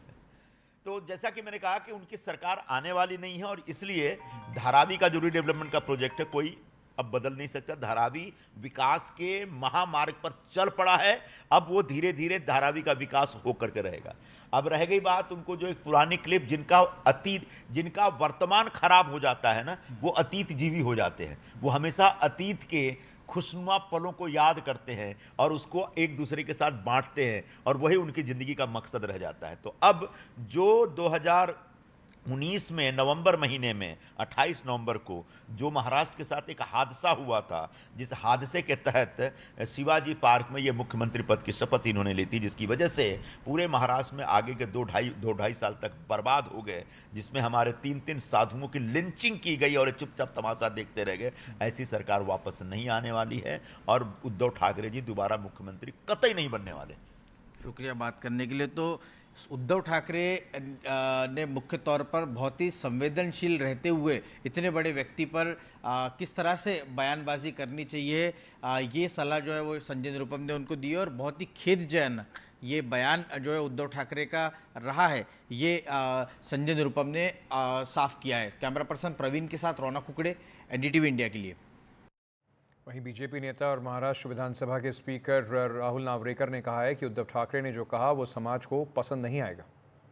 तो जैसा कि मैंने कहा कि उनकी सरकार आने वाली नहीं है, और इसलिए धारावी का जो रीडेवलपमेंट का प्रोजेक्ट है कोई अब बदल नहीं सकता। धारावी विकास के महामार्ग पर चल पड़ा है। अब वो धीरे धीरे धारावी का विकास होकर के रहेगा। अब रह गई बात उनको जो एक पुरानी क्लिप, जिनका अतीत, जिनका वर्तमान खराब हो जाता है ना, वो अतीत जीवी हो जाते हैं। वो हमेशा अतीत के खुशनुमा पलों को याद करते हैं और उसको एक दूसरे के साथ बांटते हैं, और वही उनकी जिंदगी का मकसद रह जाता है। तो अब जो दो हज़ार उन्नीस में नवंबर महीने में अट्ठाईस नवंबर को जो महाराष्ट्र के साथ एक हादसा हुआ था, जिस हादसे के तहत शिवाजी पार्क में ये मुख्यमंत्री पद की शपथ इन्होंने ली थी, जिसकी वजह से पूरे महाराष्ट्र में आगे के दो ढाई दो ढाई साल तक बर्बाद हो गए, जिसमें हमारे तीन तीन साधुओं की लिंचिंग की गई और चुपचाप तमाशा देखते रह गए। ऐसी सरकार वापस नहीं आने वाली है और उद्धव ठाकरे जी दोबारा मुख्यमंत्री कतई नहीं बनने वाले। शुक्रिया बात करने के लिए। तो उद्धव ठाकरे ने मुख्य तौर पर बहुत ही संवेदनशील रहते हुए इतने बड़े व्यक्ति पर आ, किस तरह से बयानबाजी करनी चाहिए, आ, ये सलाह जो है वो संजय निरुपम ने उनको दी, और बहुत ही खेदजनक ये बयान जो है उद्धव ठाकरे का रहा है, ये आ, संजय निरुपम ने आ, साफ किया है। कैमरा पर्सन प्रवीण के साथ रौनक कुकड़े, एनडीटीवी इंडिया के लिए। वहीं बीजेपी नेता और महाराष्ट्र विधानसभा के स्पीकर राहुल नावरेकर ने कहा है कि उद्धव ठाकरे ने जो कहा वो समाज को पसंद नहीं आएगा।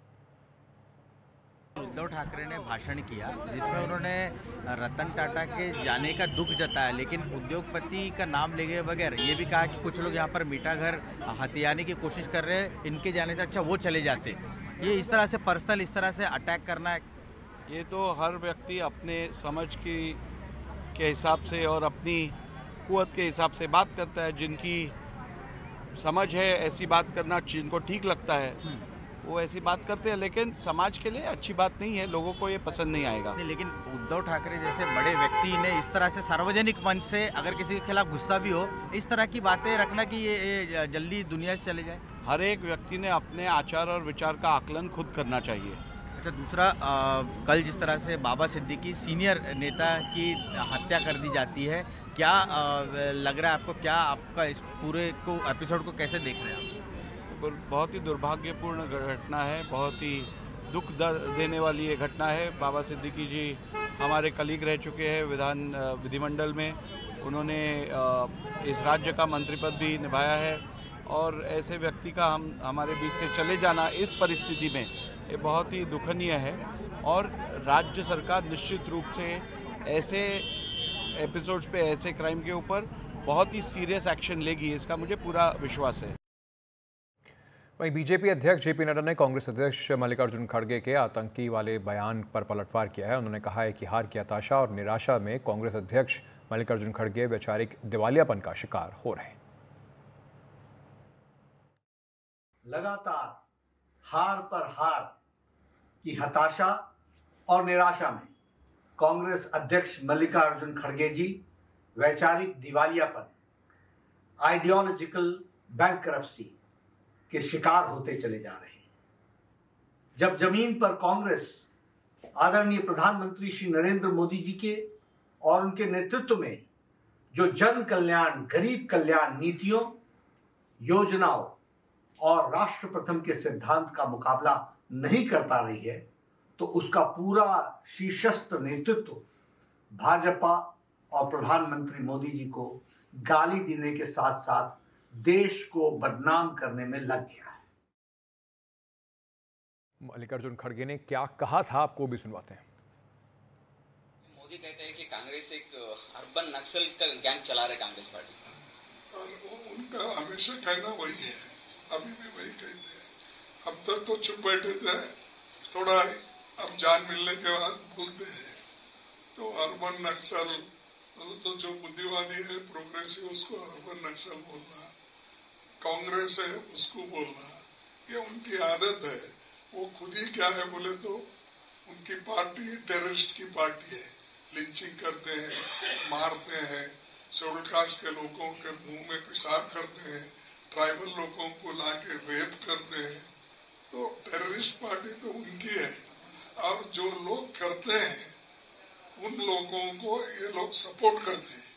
उद्धव ठाकरे ने भाषण किया जिसमें उन्होंने रतन टाटा के जाने का दुख जताया, लेकिन उद्योगपति का नाम ले गए बगैर ये भी कहा कि कुछ लोग यहाँ पर मीठा घर हथियाने की कोशिश कर रहे हैं, इनके जाने से अच्छा वो चले जाते। ये इस तरह से पर्सनल इस तरह से अटैक करना है, ये तो हर व्यक्ति अपने समझ की के हिसाब से और अपनी कुवत के हिसाब से बात करता है। जिनकी समझ है ऐसी बात करना जिनको ठीक लगता है वो ऐसी बात करते हैं, लेकिन समाज के लिए अच्छी बात नहीं है, लोगों को ये पसंद नहीं आएगा। नहीं, लेकिन उद्धव ठाकरे जैसे बड़े व्यक्ति ने इस तरह से सार्वजनिक मंच से अगर किसी के खिलाफ गुस्सा भी हो, इस तरह की बातें रखना कि ये, ये जल्दी दुनिया से चले जाए। हर एक व्यक्ति ने अपने आचार और विचार का आकलन खुद करना चाहिए। अच्छा, दूसरा आ, कल जिस तरह से बाबा सिद्दीकी सीनियर नेता की हत्या कर दी जाती है, क्या आ, लग रहा है आपको, क्या आपका इस पूरे को एपिसोड को कैसे देख रहे हैं आप? बहुत ही दुर्भाग्यपूर्ण घटना है, बहुत ही दुख देने वाली ये घटना है। बाबा सिद्दीकी जी हमारे कलीग रह चुके हैं विधान विधिमंडल में, उन्होंने इस राज्य का मंत्री पद भी निभाया है और ऐसे व्यक्ति का हम हमारे बीच से चले जाना इस परिस्थिति में ये बहुत ही दुखनीय है और राज्य सरकार निश्चित रूप से ऐसे एपिसोड्स पे, ऐसे क्राइम के ऊपर बहुत ही सीरियस एक्शन लेगी, इसका मुझे पूरा विश्वास है। वहीं बीजेपी अध्यक्ष जेपी नड्डा ने कांग्रेस अध्यक्ष मल्लिकार्जुन खड़गे के आतंकी वाले बयान पर पलटवार किया है। उन्होंने कहा है कि हार की हताशा और निराशा में कांग्रेस अध्यक्ष मल्लिकार्जुन खड़गे वैचारिक दिवालियापन का शिकार हो रहे हैं। लगातार हार पर हार की हताशा और निराशा में कांग्रेस अध्यक्ष मल्लिकार्जुन खड़गे जी वैचारिक दिवालियापन, आइडियोलॉजिकल बैंकरप्सी के शिकार होते चले जा रहे हैं। जब जमीन पर कांग्रेस आदरणीय प्रधानमंत्री श्री नरेंद्र मोदी जी के और उनके नेतृत्व में जो जन कल्याण, गरीब कल्याण नीतियों, योजनाओं और राष्ट्र प्रथम के सिद्धांत का मुकाबला नहीं कर पा रही है, तो उसका पूरा शीर्षस्थ नेतृत्व भाजपा और प्रधानमंत्री मोदी जी को गाली देने के साथ साथ देश को बदनाम करने में लग गया है। मल्लिकार्जुन खड़गे ने क्या कहा था, आपको भी सुनवाते हैं। मोदी कहते हैं कि कांग्रेस एक अर्बन नक्सल का गैंग चला रहे कांग्रेस पार्टी, और उनका हमेशा कहना वही है, अभी भी वही कहते हैं। अब तक तो चुप बैठे थे, थोड़ा अब जान मिलने के बाद बोलते हैं। तो अर्बन नक्सल तो जो बुद्धिवादी है, प्रोग्रेसिव, उसको अर्बन नक्सल बोलना, कांग्रेस है उसको बोलना, ये उनकी आदत है। वो खुद ही क्या है बोले तो उनकी पार्टी टेररिस्ट की पार्टी है, लिंचिंग करते हैं, मारते हैं, शेड्यूल कास्ट के लोगों के मुंह में पेशाब करते हैं, ट्राइबल लोगों को लाके रेप करते हैं। तो टेररिस्ट पार्टी तो उनकी है, और जो लोग करते हैं उन लोगों को ये लोग सपोर्ट करते हैं।